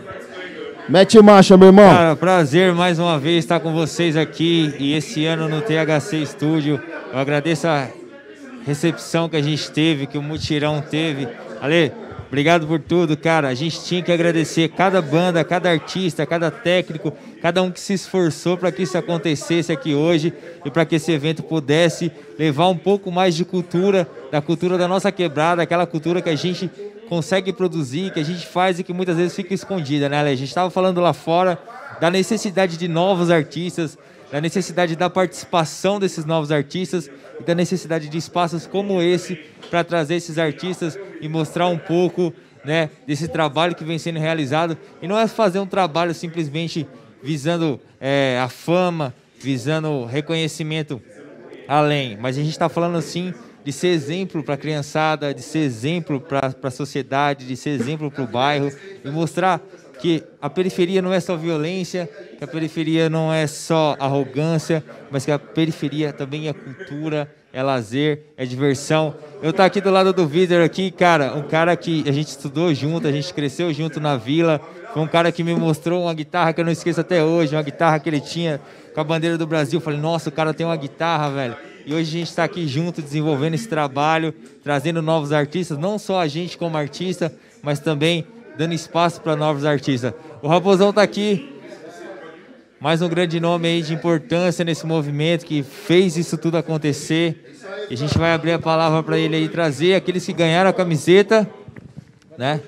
mete marcha, meu irmão. Cara, prazer mais uma vez estar com vocês aqui. E esse ano no THC Studio. Eu agradeço a recepção que a gente teve, que o Mutirão teve. Ale, obrigado por tudo, cara. A gente tinha que agradecer cada banda, cada artista, cada técnico, cada um que se esforçou para que isso acontecesse aqui hoje e para que esse evento pudesse levar um pouco mais de cultura, da cultura da nossa quebrada, aquela cultura que a gente consegue produzir, que a gente faz e que muitas vezes fica escondida, né, Ale? A gente estava falando lá fora da necessidade de novos artistas, da necessidade da participação desses novos artistas e da necessidade de espaços como esse para trazer esses artistas e mostrar um pouco, né, desse trabalho que vem sendo realizado. E não é fazer um trabalho simplesmente visando a fama, visando reconhecimento além, mas a gente está falando assim de ser exemplo para a criançada, de ser exemplo para a sociedade, de ser exemplo para o bairro e mostrar que a periferia não é só violência, que a periferia não é só arrogância, mas que a periferia também é cultura, é lazer, é diversão. Eu tô aqui do lado do Vitor aqui, cara, um cara que a gente estudou junto, a gente cresceu junto na vila, foi um cara que me mostrou uma guitarra que eu não esqueço até hoje, uma guitarra que ele tinha com a bandeira do Brasil. Eu falei, nossa, o cara tem uma guitarra, velho. E hoje a gente está aqui junto, desenvolvendo esse trabalho, trazendo novos artistas, não só a gente como artista, mas também dando espaço para novos artistas. O Raposão está aqui, mais um grande nome aí de importância nesse movimento, que fez isso tudo acontecer. E a gente vai abrir a palavra para ele aí, trazer aqueles que ganharam a camiseta, né?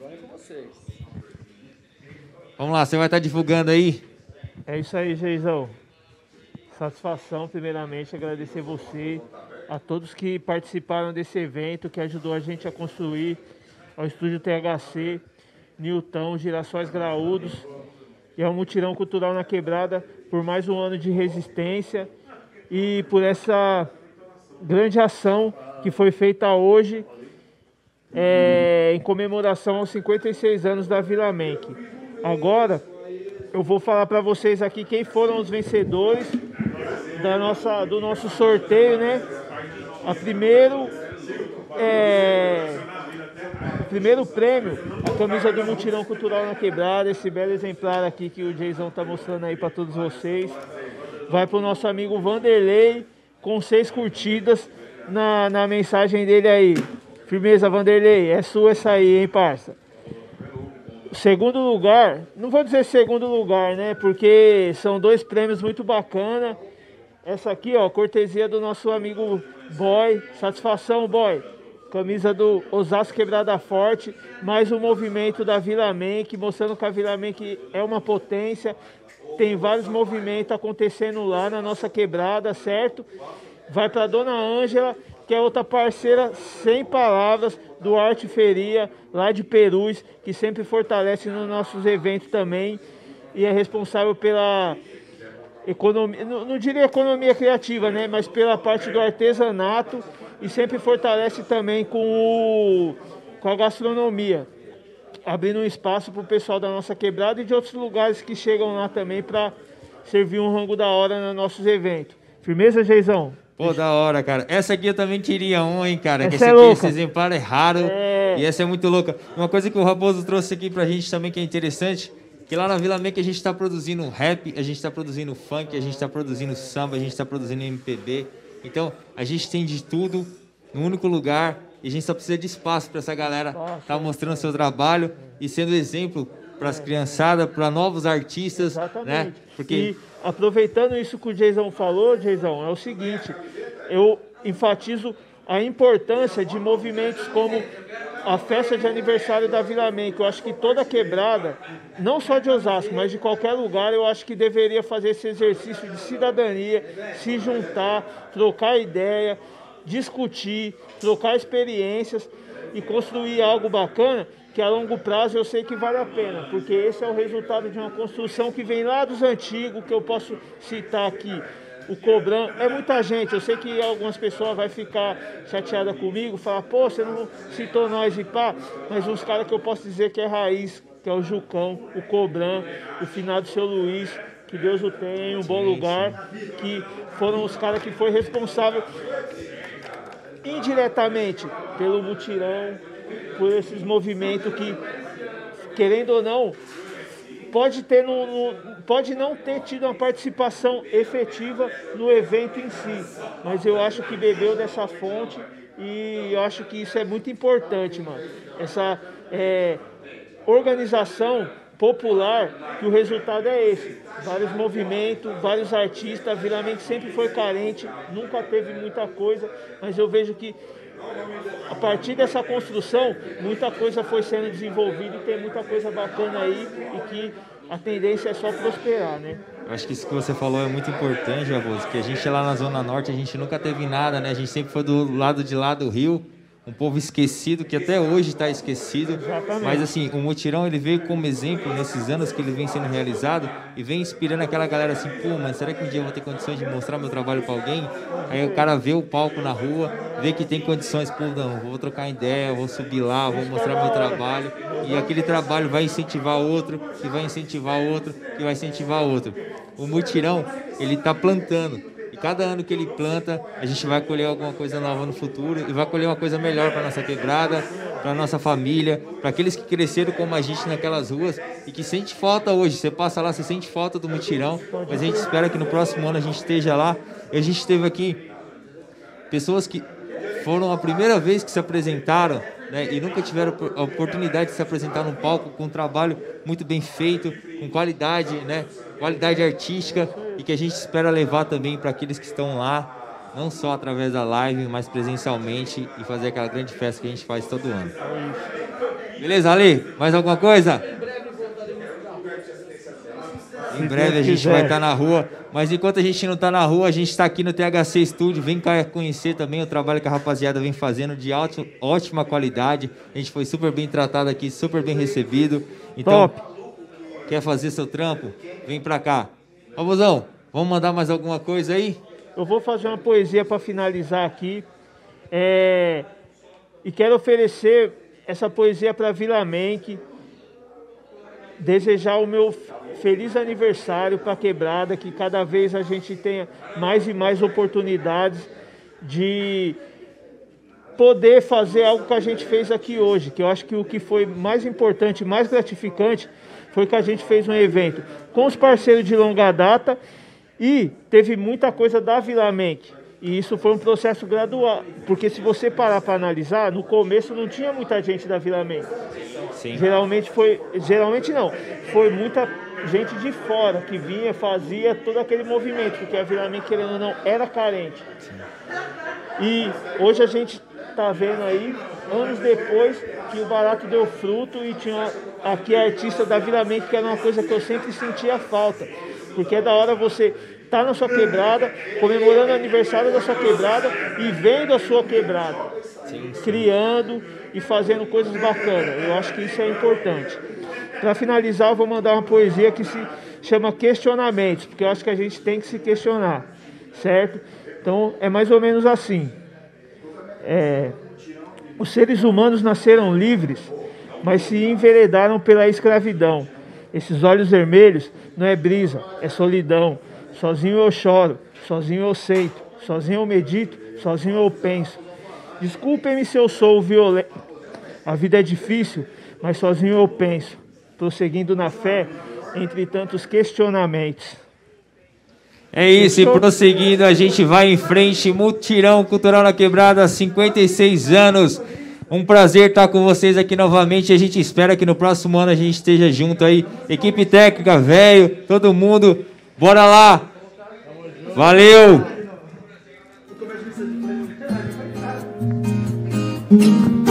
Vamos lá, você vai estar divulgando aí? É isso aí, Geizão. Satisfação, primeiramente, agradecer você a todos que participaram desse evento, que ajudou a gente a construir, ao Estúdio THC, Nilton, Girassóis Graúdos e ao Mutirão Cultural na Quebrada por mais um ano de resistência e por essa grande ação que foi feita hoje em comemoração aos 56 anos da Vila Menck. Agora eu vou falar para vocês aqui quem foram os vencedores do nosso sorteio, né? Primeiro prêmio, a camisa do Mutirão Cultural na Quebrada, esse belo exemplar aqui que o Jason tá mostrando aí para todos vocês. Vai pro nosso amigo Vanderlei, com 6 curtidas na mensagem dele aí. Firmeza, Vanderlei, é sua essa aí, hein, parça? Segundo lugar, não vou dizer segundo lugar, né, porque são 2 prêmios muito bacana. Essa aqui, ó, cortesia do nosso amigo Boy, satisfação, Boy. Camisa do Osasco Quebrada Forte, mais um movimento da Vila Menck, mostrando que a Vila Menck é uma potência. Tem vários movimentos acontecendo lá na nossa quebrada, certo? Vai para Dona Ângela, que é outra parceira sem palavras do Arte Feria, lá de Perus, que sempre fortalece nos nossos eventos também e é responsável pela economia, não diria economia criativa, né? Mas pela parte do artesanato e sempre fortalece também com a gastronomia, abrindo um espaço para o pessoal da nossa quebrada e de outros lugares que chegam lá também para servir um rango da hora nos nossos eventos. Firmeza, Geizão? Pô, da hora, cara. Essa aqui eu também queria hein, cara. Essa Esse exemplar é raro e essa é muito louca. Uma coisa que o Raposo trouxe aqui pra gente também que é interessante, que lá na Vila Menck a gente tá produzindo rap, a gente tá produzindo funk, a gente tá produzindo samba, a gente tá produzindo MPB. Então, a gente tem de tudo num único lugar e a gente só precisa de espaço para essa galera tá mostrando seu trabalho e sendo exemplo para as criançadas, para novos artistas. Exatamente. Né? Porque... E aproveitando isso que o Jason falou, Jason, é o seguinte, eu enfatizo a importância de movimentos como a festa de aniversário da Vila Menck. Eu acho que toda quebrada, não só de Osasco, mas de qualquer lugar, eu acho que deveria fazer esse exercício de cidadania, se juntar, trocar ideia, discutir, trocar experiências e construir algo bacana que a longo prazo eu sei que vale a pena, porque esse é o resultado de uma construção que vem lá dos antigos, que eu posso citar aqui. O Cobran, é muita gente, eu sei que algumas pessoas vão ficar chateadas comigo, falar, pô, você não citou nós e pá, mas uns caras que eu posso dizer que é raiz, que é o Jucão, o Cobran, o finado Seu Luiz, que Deus o tenha em um bom lugar, que foram os caras que foi responsável indiretamente pelo mutirão, por esses movimentos que, querendo ou não, pode não ter tido uma participação efetiva no evento em si, mas eu acho que bebeu dessa fonte e eu acho que isso é muito importante, mano. Essa organização popular, que o resultado é esse. Vários movimentos, vários artistas, a Vila Menck sempre foi carente, nunca teve muita coisa, mas eu vejo que a partir dessa construção, muita coisa foi sendo desenvolvida e tem muita coisa bacana aí e que a tendência é só prosperar, né? Eu acho que isso que você falou é muito importante, Raposo, que a gente lá na Zona Norte, a gente nunca teve nada, né? A gente sempre foi do lado de lá do Rio, um povo esquecido, que até hoje está esquecido. Exatamente. Mas assim, o mutirão ele veio como exemplo nesses anos que ele vem sendo realizado e vem inspirando aquela galera assim, pô, mas será que um dia eu vou ter condições de mostrar meu trabalho para alguém? Aí o cara vê o palco na rua, vê que tem condições, pô, não, vou trocar ideia, vou subir lá, vou mostrar meu trabalho, e aquele trabalho vai incentivar outro, que vai incentivar outro, que vai incentivar outro. O mutirão, ele tá plantando. E cada ano que ele planta, a gente vai colher alguma coisa nova no futuro e vai colher uma coisa melhor para nossa quebrada, para nossa família, para aqueles que cresceram como a gente naquelas ruas e que sente falta hoje. Você passa lá, você sente falta do mutirão, mas a gente espera que no próximo ano a gente esteja lá. E a gente teve aqui pessoas que foram a primeira vez que se apresentaram, né, e nunca tiveram a oportunidade de se apresentar num palco com um trabalho muito bem feito, com qualidade, né, qualidade artística, e que a gente espera levar também para aqueles que estão lá, não só através da live, mas presencialmente, e fazer aquela grande festa que a gente faz todo ano. Beleza, Ale? Mais alguma coisa? Em breve a gente vai estar na rua. Mas enquanto a gente não está na rua, a gente está aqui no THC Studio. Vem cá conhecer também o trabalho que a rapaziada vem fazendo de ótima qualidade. A gente foi super bem tratado aqui, super bem recebido. Então, quer fazer seu trampo? Vem pra cá. Famosão, vamos mandar mais alguma coisa aí? Eu vou fazer uma poesia para finalizar aqui. E quero oferecer essa poesia para Vila Menck. Desejar o meu feliz aniversário para a Quebrada, que cada vez a gente tenha mais e mais oportunidades de poder fazer algo que a gente fez aqui hoje, que eu acho que o que foi mais importante, mais gratificante, foi que a gente fez um evento com os parceiros de longa data e teve muita coisa da Vila Menck. E isso foi um processo gradual, porque se você parar para analisar, no começo não tinha muita gente da Vila Menck. Sim. Geralmente não, foi muita gente de fora que vinha, fazia todo aquele movimento, porque a Vila Menck, querendo ou não, era carente. Sim. E hoje a gente está vendo aí, anos depois, que o barato deu fruto e tinha aqui a artista da Vila Menck, que era uma coisa que eu sempre sentia falta, porque é da hora você tá na sua quebrada, comemorando o aniversário da sua quebrada e vendo a sua quebrada, criando e fazendo coisas bacanas. Eu acho que isso é importante. Para finalizar, eu vou mandar uma poesia que se chama Questionamentos, porque eu acho que a gente tem que se questionar, certo? Então, é mais ou menos assim. Os seres humanos nasceram livres, mas se enveredaram pela escravidão. Esses olhos vermelhos não é brisa, é solidão. Sozinho eu choro, sozinho eu aceito, sozinho eu medito, sozinho eu penso. Desculpem-me se eu sou violento. A vida é difícil, mas sozinho eu penso. Prosseguindo na fé, entre tantos questionamentos. É isso, e prosseguindo, a gente vai em frente. Mutirão Cultural na Quebrada, 56 anos. Um prazer estar com vocês aqui novamente. A gente espera que no próximo ano a gente esteja junto aí. Equipe técnica, velho, todo mundo. Bora lá! Valeu!